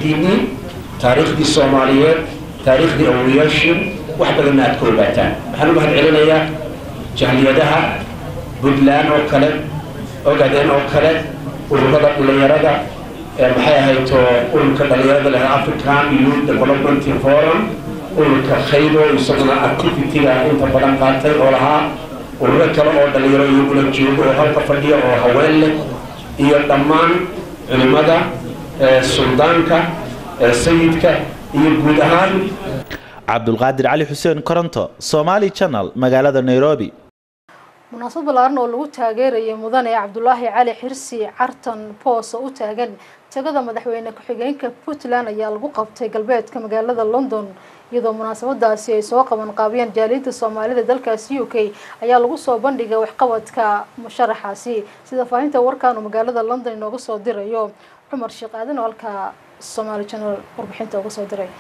taariikhdii Soomaaliyeed taariikhdii awliyaashin wax badan aad ku ogaataan waxaan u mahad celinayaa jahliyadaha Puntland oo kale ogaadeen oo kale ururada dhalinyarada maxay ahayd ururka dhalinyarada leh African Youth Development Forum ururka khayro isaguna activity-ga inta badan qaatay oo lahaa ururo kale oo dhalinyaro iyo ula joogo oo halka fadhiya oo haween leh iyo dhammaan culimada suldaanka sayidka iyo guud ahaan Cabdulqaadir Cali Xuseen Koronto Somali Channel magaalada Nairobi munaasabad ballaaran oo lagu taageerayay mudane Cabdullaahi Cali Xirsi Cartan Boos oo u taagan tagada madaxweyne ku-xigeenka Puntland ayaa lagu qabtay galbeedka magaalada London iyadoo munaasabadaasi ay soo qaban qaabiyeen jaaliyadda Soomaalida dalkaasi UK ayaa lagu soo bandhigay waxqabadka musharaxaasi sida faahinta warkaan magaalada London inooga soo dirayo Cumar Sheekh Aadan oo halka Somali Channel warbixinta uga soo diray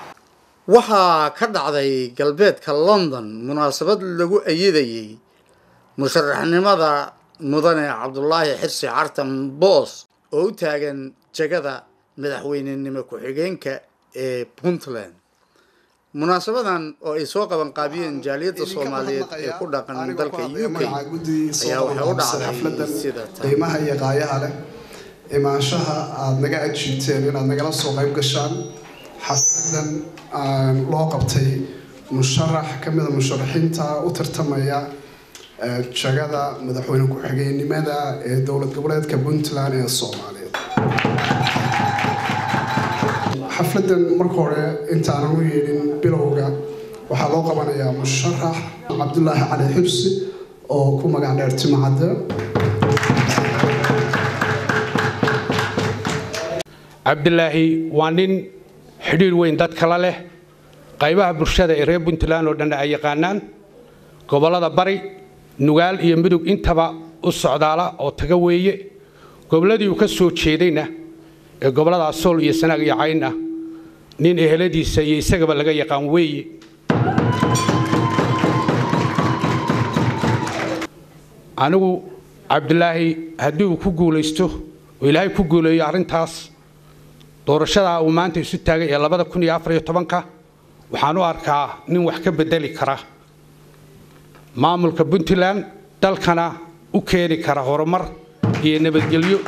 waxaa ka dhacday galbeedka London munaasabad lagu ayeedayay musharaxnimada mudane Cabdullaahi Xirsi Cartan Boos oo u taagan jagada madaxweynenimo ku-xigeenka ee Puntland munaasabadan oo ay soo qaban qaabiyeen jaaliyadda Soomaaliyeed ee ku dhaqan dalka UK ayaa waxa u dhacday xafladda sida qiimaha iyo qaayaha leh imaanshaha aad naga ajiibteen inaad nagala soo qayb gashaan xafladan loo qabtay musharax kamid ah musharaxiinta u tartamaya jagada madaxweyne ku-xigeenimada ee dowlad goboleedka Puntland ee Soomaaliyeed xafladan marka hore intaan u yeelin bilowga waxaa loo qabanayaa musharax Cabdullaahi Cali Xirsi oo ku magac dheer Timcadde Cabdullaahi waa nin xiriir weyn dadka la leh qaybaha bulshada ee reer Puntland oo dhan ay yaqaanaan gobolada bari nugaal iyo midug intaba u socdaala oo taga weeye goboladii uu ka soo jeedayna ee gobolada Sool iyo Sanaag iyo Cayn ah nin eheladiisa iyo isagaba laga yaqaan weeye anigu Cabdullaahi haddii uu ku guuleysto oo Ilaahay ku guuleeyo arintaas doorashada uu maanta isu taagay ee 2014 waxaan u arkaa nin wax ka bedeli kara maamulka Puntland dalkana u keeni kara horumar iyo nabadgelyo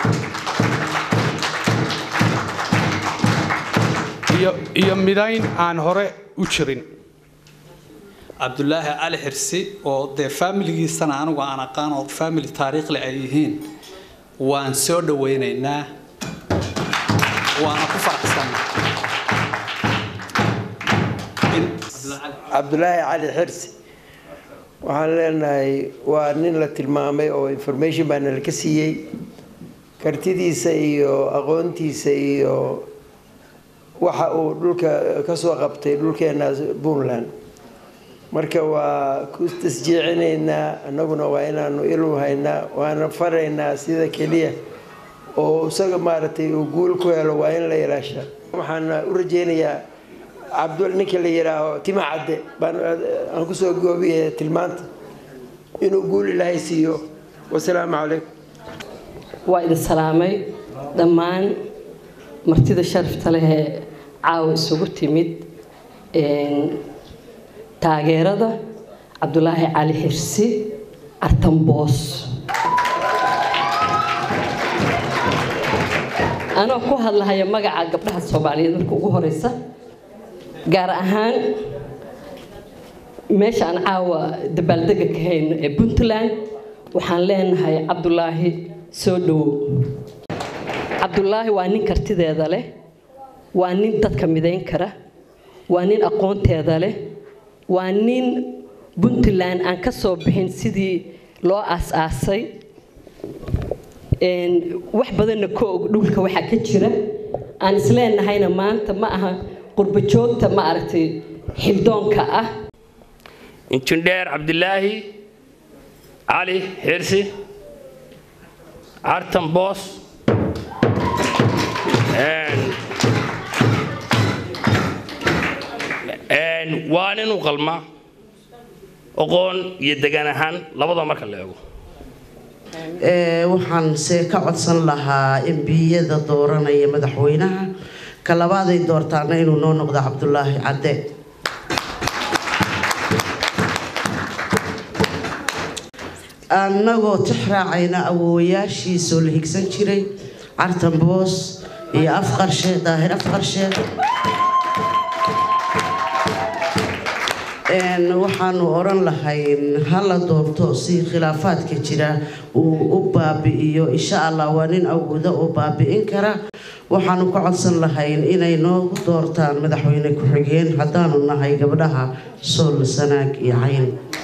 iyo midayn aan hore u jirin Cabdullaahi Cali Xirsi oo de familigiisana anigu aan aqaan oo family taariikh leh ay yihiin waan soo dhaweynaynaa waana ku faraxsanahay Cabdullaahi Cali Xirsi waxaan leenahay waa nin la tilmaamay oo information baan la ka siiyay kartidiisa iyo aqoontiisa iyo waxa uu dhulka ka soo qabtay dhulkeena Puntland marka waa ku tasjiicinaynaa anaguna waa inaanu ilu haynaa waana faraynaa sida kaliya oo isaga maartay uu guul ku helo waa in la ilaashaa waxaan u rajeynayaa cabdul ninka la yiraaho tima cadde baan aan ku soo goobiyay tilmaanta inuu guul ilaahay siiyo wassalaamu calaykum waa idin salaamay dhammaan martida sharafta leh ee caawa isugu timid taageerada cabdulaahi cali xirsi cartan boos أنا أقول هذا هي مجا قبلها الصومالية ذلك وجوه رئيسة جار أهان مش أنا عاوة دبلدقك هين بنتلان وحنلين هاي عبد الله سودو عبد الله وانين كرتي ذا له وانين تتكمدين كره وانين أقون هذا له وانين بنتلان أنكسر بهن سيدي لو أساسي wax badan ka og dhulka waxa ka jira aan isleenahayna maanta ma aha qurba joogta ma aragtay xildoonka ah injineer Cabdulaahi Ali Xirsi Artan Boss and waan inuu qalma aqoon iyo degan ahaan labada marka la eego waxaan se ka codsan lahaa MPyada dooranaya madaxweynaha ka labaad ay doortaan inuu noo noqdo Cabdulaahi Cadde annagoo tixraacayna awooyaashiisoo la higsan jiray Cartan Boos iyo Afqarshe Daahir Afqarshe waxaanu oran lahayn hala doorto si khilaafaadka jira uu baabi'iyo insha Allah waa nin awoodo oo baabi'in kara waxaanu ka codsan lahayn inay noogu doortaan madaxweyne ku xigeen hadaanu nahay gabdhaha Sool Sanaag iyo Cayn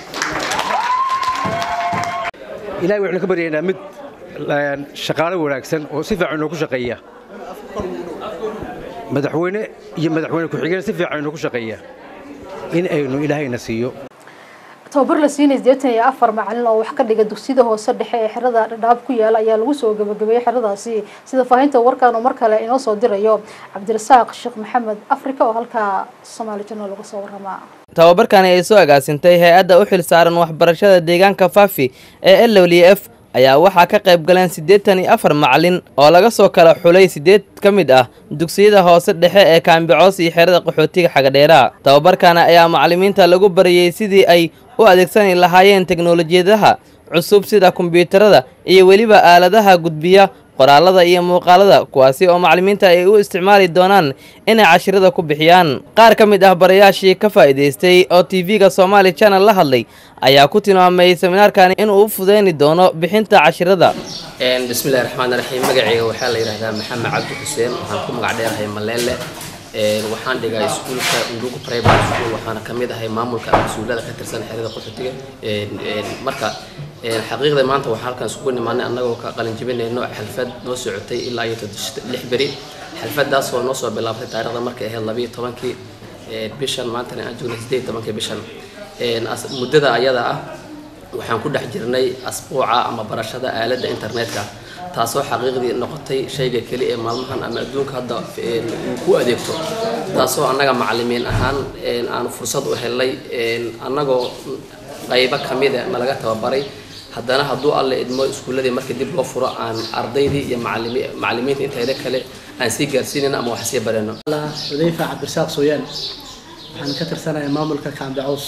ilaahay wuxuu ka baryaynaa mid shaqaale wanaagsan oo si fiican ugu shaqeeya madaxweyne iyo madaxweyne ku xigeen si fiican ugu shaqeeya in aynu ilaahayna siiyo tababar la siinay 84 macallin oo wax ka dhiga dugsiyada hoose dhexe ee xirada Dhadhaab ku yaal ayaa lagu soo gabagabeeyay xiradaasi sida faahinta warkaan oo mar kale inoo soo dirayo Cabdirasaaq Sheekh Maxamed Afrika oo halka Soomaali Channel lagu soo waramaa tababarkan ay soo agaasintay hay'adda u xil saaran waxbarashada deegaanka Faafi ee LWF ayaa waxaa ka qayb galeen 84 macallin oo laga soo kala xulay 8 kamid ah dugsiyada hoose dhexe ee Kaambicoos iyo xirada qaxootiga Xagadheera tababarkan ayaa macallimiinta lagu barayay sidii ay u adeegsan lahaayeen teknoolajiyadaha cusub sida kombiyuutarada iyo waliba aaladaha gudbiya qoraalada iyo muuqaalada kuwaasi oo macallimiinta ay u isticmaali doonaan inay cashirada ku bixiyaan qaar kamid ah barayaashii ka faa'iideystay oo TV-ga Somali Channel la hadlay ayaa ku tilmaamay seminaarkan in uu fudeeni doono bixinta cashirada bismillaahir rahmaanir rahiim magacayga waxa la yiraahdaa Maxamed Cabdi Xuseen waxaan ku magac dheerahay Maleele waxaan dhigaa iskuulka Ndugu Primary School waxaan kamid ahay maamulka mas'uuliyadda ka tirsan xirada qaxootiga marka xaqiiqda maanta waxaan halkan isugu nimaanay annagoo ka qalin jabinayno xalfad noo socotay ilaa iyo 6 bari xalfadaas oo noo soo bilaabtay taariikhda markay ahayd 12-kii bishan maanta aan joogno 18-kii bishan muddada ayada ah waxaan ku dhex jirnay asbuuca ama barashada aaladda internetka taasoo xaqiiqdii noqotay shayga kali ee maalmahan ama adduunka hadda ku adeegto taasoo annaga macallimiin ahaan aan fursad u helay annagoo qaybo kamid ah malaga tababaray haddana hadduu alle idmo iskuuladii markii dib loo furo aan ardaydii iyo macallimiinta inteeda kale aan sii gaarsiinayno ama wax sii barayno Xudayfa Cabdirasaaq Sooyaan waxaan ka tirsanahay maamulka Kaambicoos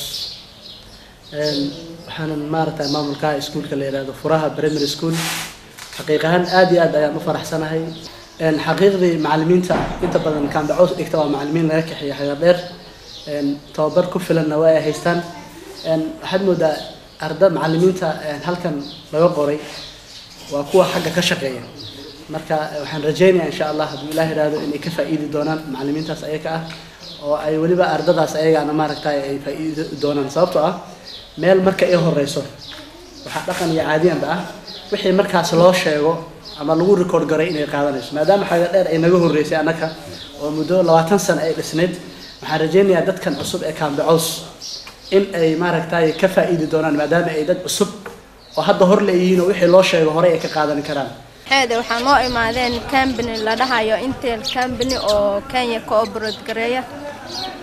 waxaan maartay maamulka iskuulka la yiraahdo Furaha Primary School xaqiiqahan aad iyo aad ayaan u faraxsanahay xaqiiqdii macallimiinta inta badan Kaambicoos dhigta waa macallimiin laga kaxeeyo Xagadheer tababar ku filan waa ay haystaan waxaad moodaa arda macallimiinta halkan laga qoray waa kuwa xagga ka shaqeeya marka waxaan rajaynayaa insha Allah haddii Ilaahay raado inay ka faa'iidi doonaan macallimiintaas ayaga ah oo ay waliba ardadaas ayagana maaragtay ay faa'iido doonaan sababtoo ah meel marka ay horeyso waxa dhaqan iyo caadiyan ah wixii markaas loo sheego ama lagu record garay inay qaadanayso maadaama Xagadheer ay naga horeysay annaka oo muddo 20 sano ay dhisneed waxaan rajaynayaa dadkan cusub ee Kaambicoos in ay maaragtay ka faa'iidi doonaan maadaama ay dad cusub oo hadda hor leeyihiin oo wixii loo sheego hore ay ka qaadan karaan waxaan noo imaadeen company la dhahayo Intel company oo Kenya cooperate gareeya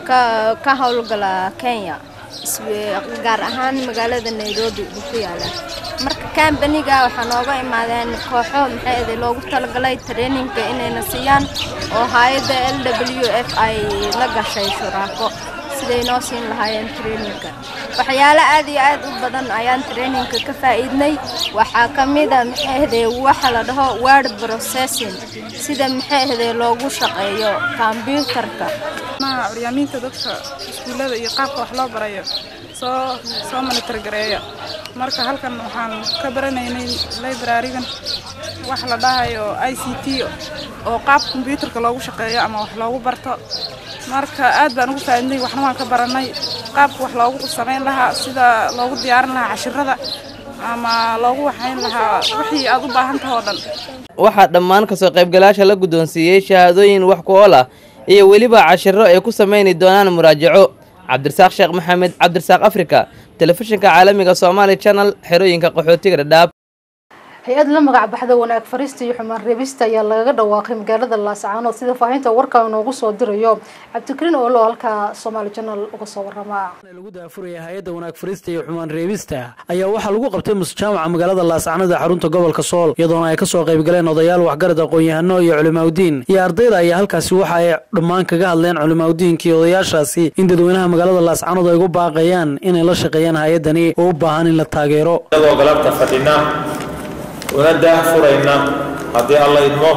ka howlgala Kenya gaar ahaan magaalada Nairobi ku yaala marka kambaniga waxaa nooga imaadeen kooxo maxay loogu talagalay training-ka inayna siiyaan oo hay'adda LWF ay la gashay shuraako siday noo siin lahaayeen training-ka waxyaalo aad iyo aad u badan ayaan training-ka ka faa'iidnay waxaa ka mid ah maxay waxa la dhaho word processing sida maxay loogu shaqeeyo computer-ka ma curyaaminta dadka iskuulada iyo qaabka wax loo barayo soo monitor gareeyo marka halkan waxaan ka baranaynay library-gan wax la dhahayo ICT oo qaab computer-ka loogu shaqeeyo ama wax loogu barto marka aad baan ugu faa'iiday waxna waan ka baranay qaabka wax loogu sameyn lahaa sida loogu diyaarin lahaa cashirada ama loogu waxayn lahaa wixii aad u baahan tahay oo dhan waxaa dhammaan kasoo qaybgalayaasha la guddoonsiiyey shahaadooyin wax ku ool ah iyo weliba cashiro ay ku sameyni doonaan muraajaco cabdirasaaq sheekh maxamed cabdirasaaq africa telefishinka caalamiga Somali Channel xerooyinka qaxootiga Dhadhaab hay-ad la magac baxda wanaag farista iyo xumaan reebista ayaa lagaga dhawaaqay magaalada Laascaanood sida faahinta warka inoogu soo dirayo Cabdikariin oo halka Somali Channel uga soo warama lagu daafuray hay'adda wanaag farista iyo xumaan reebista ayaa waxa lagu qabtay musjaamaca magaalada Laascaanood ee xarunta gobolka Sool iyadoona ay ka soo qayb galeen odayaal waxgarad aqoon-yahano iyo culimaawidiin iyo ardayda ayaa halkaasi waxa ay dhammaan kaga hadleen culimaawidiinka iyo odayaashaasi in dadweynaha magaalada Laascaanood ay ugu baaqayaan inay la shaqeeyaan hay'adani oo u baahan in la taageero galabta fadhina وندا فرينا هذه الله يدمه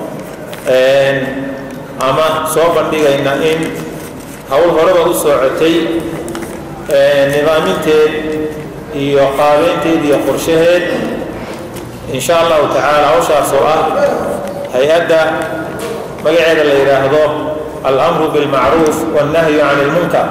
أما صوب بندقينا إن هؤلاء هربوا السعودي نظامين تد يقابلين تد يخرشهد إن شاء الله تعالى عشر سؤال هيدا بقعد اللي يراهضه الأمر بالمعروف والنهي عن المنكر.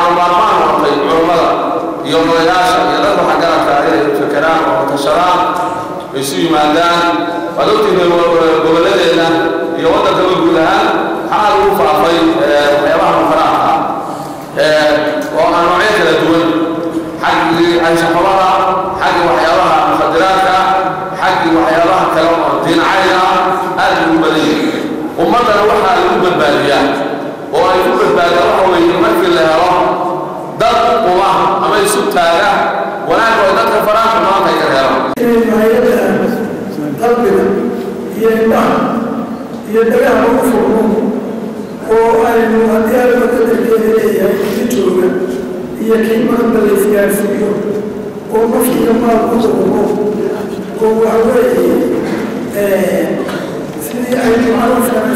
يوم العاشر يلا حاجات عليه الكلام وتشرام بيسوي مادان فلوت بولدنا يوضع كلها حال وفاقي وحيوان فراحة وأنا نوعية الدول حق عيش حوارها حق وحيوانها مخدراتها حق وحيوانها كلام دين عينا المبالي ومرة وحنا المباليات ويكون البالي هو يمثل لها ضد قوة أما يسوتها ولا يقدر فراغ ما تيجرها. قلبنا يجمع يدعى مفهوم وأن أديار متدلية يجونا يكيم عند الإسكاسية ومفهوم ما قصده وهو سيدي أي معروف عن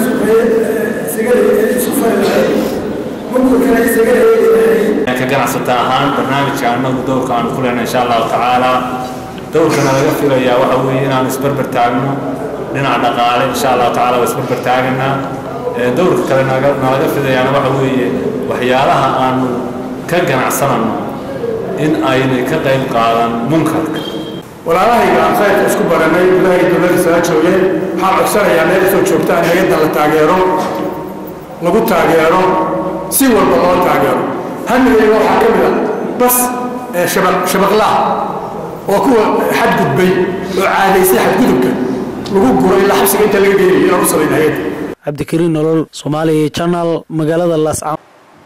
سجل سفر ممكن كان سجل كجناح ستاهان برنامج عنا ودور كان كلنا إن شاء الله تعالى دورنا نغفر يا وحوي إن نسبر تاعنا لنا دقالة إن شاء الله تعالى وسبر تاعنا دور كلنا نغفر يا وحوي وحيالها أن كجناح سنة إن أين كقيم قارن منكر ولا رأي عن خير أسكب برنامج لا يدور ساعات شوية حال أكثر يعني لسه شفتها هيدا للتاجرون نقول تاجرون سوى البلاد تاجرون هم اللي هو حكمنا بس شبغلاه وكو حد قدبي وعادي يصير حد قدبك وقول إلا حبسك أنت اللي جاي يا رسول الله Cabdikariin nolol Somali Channel magaalada Laascaanood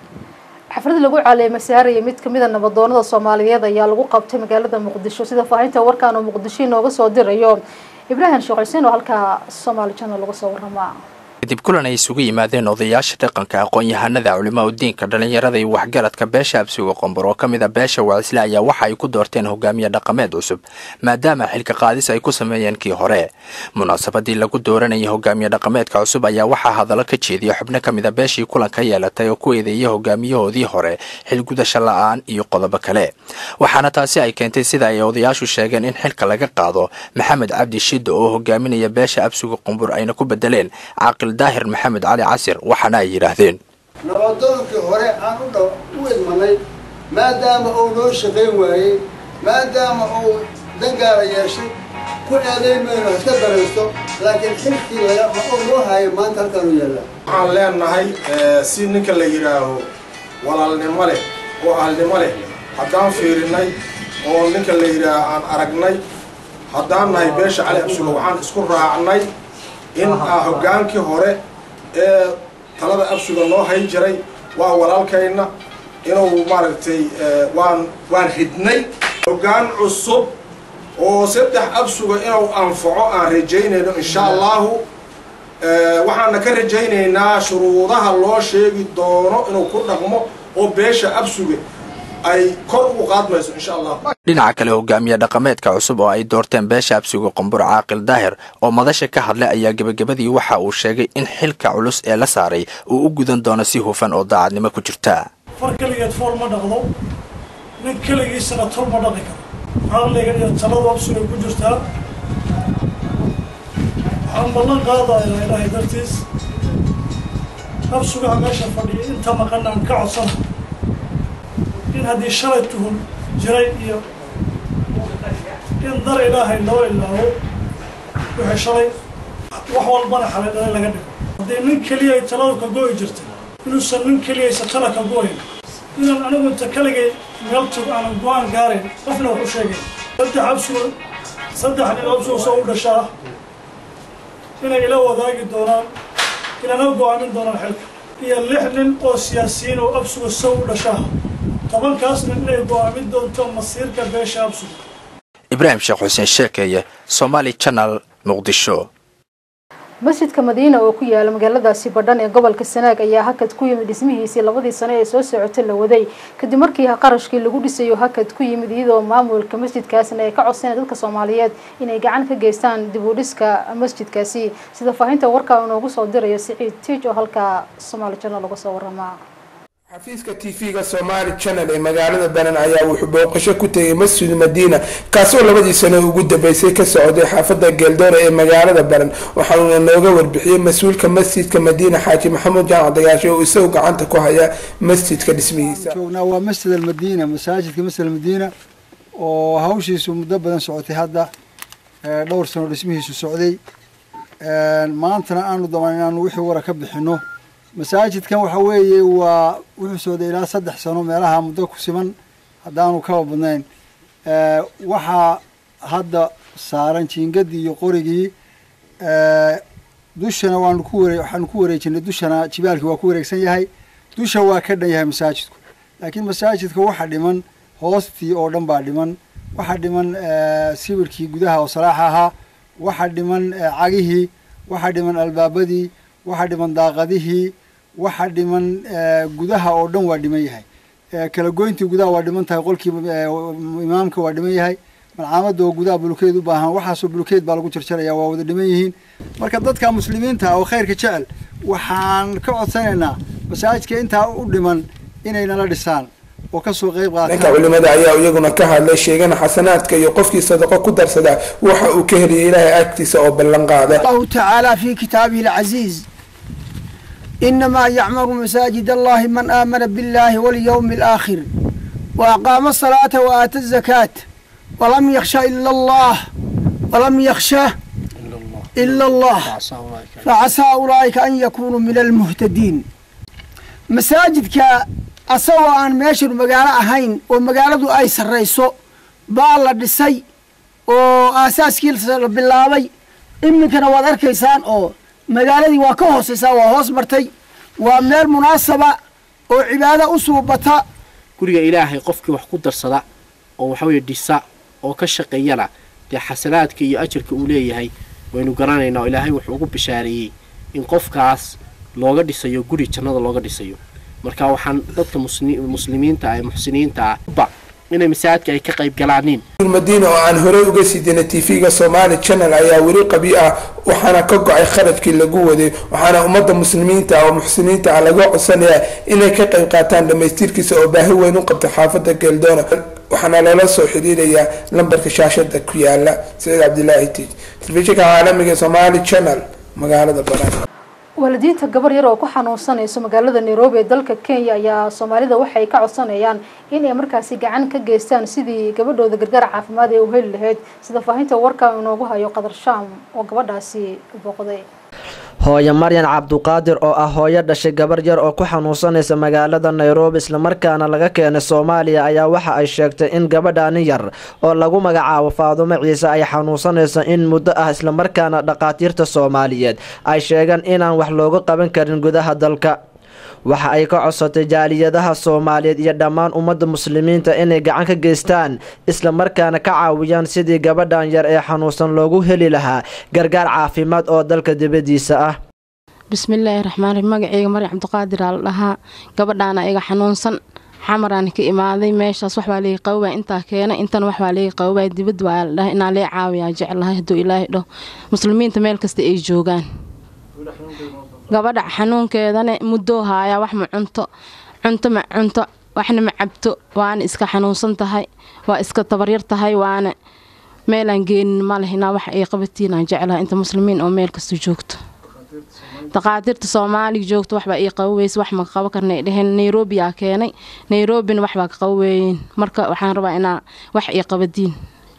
xaflad lagu caleemay saaraya mid kamid ah nabadoonnada Soomaaliyeed ayaa lagu qabtay magaalada Muqdisho sida faahinta warkaan oo Muqdisho inooga soo dirayo Ibrahim Sheekh Xuseen oo halka Somali Channel uga soo warama kadib kulan ay isugu yimaadeen odayaasha dhaqanka aqoon-yahanada culimada diinka dhalinyarada iyo waxgaradka beesha absiga qombor oo kamid ah beesha Wacisla ayaa waxa ay ku doorteen hogaamiye dhaqameed cusub maadaama xilka qaadis ay ku sameeyeen kii hore munaasabadii lagu dooranayay hogaamiye dhaqameedka cusub ayaa waxa hadallo ka jeediyay xubno kamid ah beeshii kulanka yeelatay oo ku eedeeyay hogaamiyahoodii hore xil gudasho la'aan iyo qodobo kale waxaana taasi ay keentay sida ay odayaashu sheegeen in xilka laga qaado Maxamed Cabdi Shid oo hogaaminaya beesha absiga qombor ayna ku bedeleen daahir Maxamed Ali Casir waxana ay yiraahdeen nabadoonka hore aan u idmanay maadaama uu noo shaqeyn waayay maadaama uu dangaara yeeshay ku eedeynayno iska daraysto laakiin xilkii laga oo loo hayo maanta halkan u yaala waxaan leenahay si ninka la yiraaho walaalnimo leh oo ahlnimo leh haddaan fiirinay oo ninka la yiraaho aan aragnay haddaan nahay beesha Cali Absulo waxaan isku raacnay in hogaankii hore ee talada absuga loo hay jiray waa walaalkayna inuu maaragtay waan ridnay hoggaan cusub oo 3 absuga inuu anfaco aan rajaynayno insha Allah waxaan ka rajaynaynaa shuruudaha loo sheegi doono inuu ku dhaqmo oo beesha absuga ay kor u qaadmayso insha Allah. dhinaca kale hogaamiye dhaqameedka cusub oo ay doorteen beesha absuga qombur caaqil daahir oo madasha ka hadlay ayaa gabagabadii waxa uu sheegay in xilka culus ee la saaray uu u gudan doono si hufan oo daacadnimo ku jirta. farkaligeed fool ma dhaqdo nin kaligiisana tol ma dhaqi karo caqliga iyo talada absuga ku jirta waxaan ballan qaadayaa ilaahay dartiis absuga meesha fadhiya inta maqanaan ka codsana in haddii shalay tuhun jiray iyo in dar ilaahay loo ilaawo wixii shalay wax walbana xalay dhalay laga dhigo haddii nin keliya ay taladu ka go'i jirtay inuusan nin keliyaysa tala ka go'ayn inaan anigu inta kaligay meel tug aanan go'aan gaarayn qofna wax u sheegayn saddex nin absuga soo u dhashaa inay ila wadaagi doonaan inana go'aamin doonaan xilka iyo 6 nin oo siyaasiyiin oo absuga soo u dhashaa 10kaas nin inay go'aamin doonto masiirka beesha absuga. Ibrahim Sheekh Xuseen Sheekeye, Somali Channel, Muqdisho. masjidka Madiina oo ku yaala magaaladaasi Badhan ee gobolka Sanaag ayaa hakad ku yimid dhismihiisii 2 sano ee soo socotay la waday kadib markii qarashkii lagu dhisayo hakad ku yimid iyadoo maamulka masjidkaasna ay ka codsanayeen dadka Soomaaliyeed inay gacan ka geystaan dib u dhiska masjidkaasi sida faahinta warka uu ugu soo dirayo Siciid Tiij oo halka Somali Channel lagu soo warama. xafiiska TV-ga Somali Channel ee magaalada Badhan ayaa wuxuu booqasho ku tagay masjid Madiina kaasoo 2 sano ugu dambeysay ka socday xaafadda Geeldoore ee magaalada Badhan waxaana nooga warbixiyay mas'uulka masjidka Madiina Xaaji Maxamuud Jaan Dagaasho oo isagu gacanta ku haya masjidka dhismihiisa. joognaa waa masjid Madiina masaajidka masjid Madiina oo hawshiisu muddo badan socotay hadda dhowr sano dhismihiisu socday maantana aanu doonan inaanu wixii wara ka bixino masaajidkan waxa weeye waa wuxuu soo ilaa 3 sano meelaha muddo ku siman hadaanu ka badnayn waxa hadda saaran jiingadii iyo qorigii dushana waxaan ku wareejinay dushana jibaalki waa ku wareegsan yahay dusha waa ka dhan yahay masaajidku laakiin masaajidka waxa dhiman hoostii oo dhan baa dhiman waxa dhiman sibirkii gudaha oo salaax ahaa waxa dhiman cagihii waxa dhiman albaabadii waxa dhiman daaqadihii waxa dhiman gudaha oo dhan waa dhiman yahay kala goyntii gudaha waa dhiman tahay qolkii imaamka waa dhiman yahay malcaamada oo gudaha bulukeed u baahan waxaasoo bulukeed baa lagu jarjaraya waa wada dhiman yihiin marka dadka muslimiinta oo khayrka jecel waxaan ka codsanaynaa masaajidka intaa u dhiman inay nala dhisaan oo ka soo qayb qaataan ninka culimada ayaa iyaguna ka hadlay sheegana xasanaadka iyo qofkii sadaqo ku darsada waxa uu ka heliyay Ilaahay agtiisa oo ballan qaaday Allah ta'ala fi kitabihi al-aziz إنما يعمر مساجد الله من آمن بالله واليوم الآخر وأقام الصلاة وآتى الزكاة ولم يخشى إلا الله فعسى أولئك أن يكونوا من المهتدين مساجد أسوأ أن ماشر مقالة أهين ومقالة أي سريسو بالا دسي وأساس كيل بالله إمن كان وذر كيسان أو magaaladii waa ka hooseysaa waa hoos martay waa meel munaasaba oo cibaado u suubata guriga Ilaahay qofkii wax ku darsada oo waxa weey dhisa oo ka shaqeeyana de xasanaadka iyo ajirka uu leeyahay waynu garanaynaa Ilaahay wuxuu ugu bishaariyay in qofkaas looga dhisayo guri jannada looga dhisayo marka waxaan dadka muslimiinta ay muxsiniinta inay masaajidka ay ka qayb galaaneen Madiina oo aan hore uga sidina TV-ga Somali Channel ayaa wali qabi ah waxaana ka go'ay kharashkii lagu waday waxaana ummadda muslimiinta oo muxsiniinta laga codsanaya inay ka qayb qaataan dhameystirkiisa oo baahi weyn u qabta xaafadda Geeldoona waxaana lala soo xiriiraya lambarka shaashada ku yaala Saciid Cabdilaahi Tiij telefishinka caalamiga Somali Channel magaalada Badhan waalidiinta gabar yar oo ku xanuunsanayso magaalada Nairobi ee dalka Kenya ayaa Soomaalida waxay ka codsanayaan in ay markaasi gacan ka geystaan sidii gabadhooda gargaar caafimaad ee u heli lahayd sida faahinta warka inoogu hayo Qadar Shaam oo gabadhaasi booqday hooyo Maryan Cabduqaadir oo ah hooyo dhashay gabar yar oo ku xanuunsanaysa magaalada Nairobi isla markaana laga keenay Soomaaliya ayaa waxa ay sheegtay in gabadhaani yar oo lagu magacaabo Faadumo Ciise ay xanuunsanayso in muddo ah isla markaana dhaqaatiirta Soomaaliyeed ay sheegan inaan wax looga qaban karin gudaha dalka waxa ay ka codsatay jaaliyadaha Soomaaliyeed iyo dhammaan ummadda muslimiinta inay gacan ka geystaan isla markaana ka caawiyaan sidii gabadhan yar ee xanuunsan loogu heli lahaa gargaar caafimaad oo dalka dibadiisa ah. bismillaahi raxmaani raxiim magacayga Maryam Cabdiqaadir al dhahaa gabadhaana iga xanuunsan xamaraan ka imaaday meeshaas wax baa leeyahay qawba inta keena intan wax baa leeyahay qawba dibad waa la dhahay inaa lee caawiyaa jecelahay haduu Ilaahay dhaho muslimiinta meel kasta ay joogaan gabadha xanuunkeedana muddo haaya wax ma cunto waxna ma cabto waan iska xanuunsan tahay waa iska tabaryar tahay waana meel aan geenin ma lehina wax ay qabatiin aan jecelahay inta muslimiin oo meel kasta joogto taqaadirta Soomaaliga joogto wax baa ay qaweys wax ma qabo karnay dheheen Nairobi aa keenay Nairobi wax baa ka qaweeyeen marka waxaan rabaa inaa wax ay qabadiin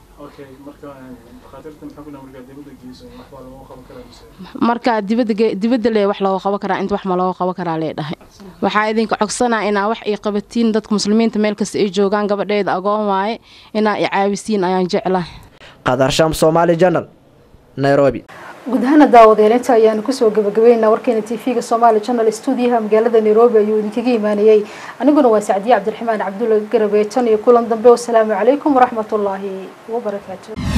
marka dibadda lee wax loo qaban karaa inta wax ma loo qaban karaa leedahay waxa idinka codsanaa inaa wax ay qabatiin dadka muslimiinta meel kasta ay joogaan gabadheeda agoon waaye inaa ay caawisiin ayaan jeclahay Qadar Sham Somali Channel Nairobi gudahana daawadeynta ayaan ku soo gabagabeynaa warkeena TV-ga Somali Channel studio magaalada Nairobi ayuu idinkaga imaanayay aniguna waa Saadiya Cabdiraxmaan Cabdulla Garabeetan iyo kulan dambe. Wassalaamu calaykum waraxmatullaahi wabarakaatuh.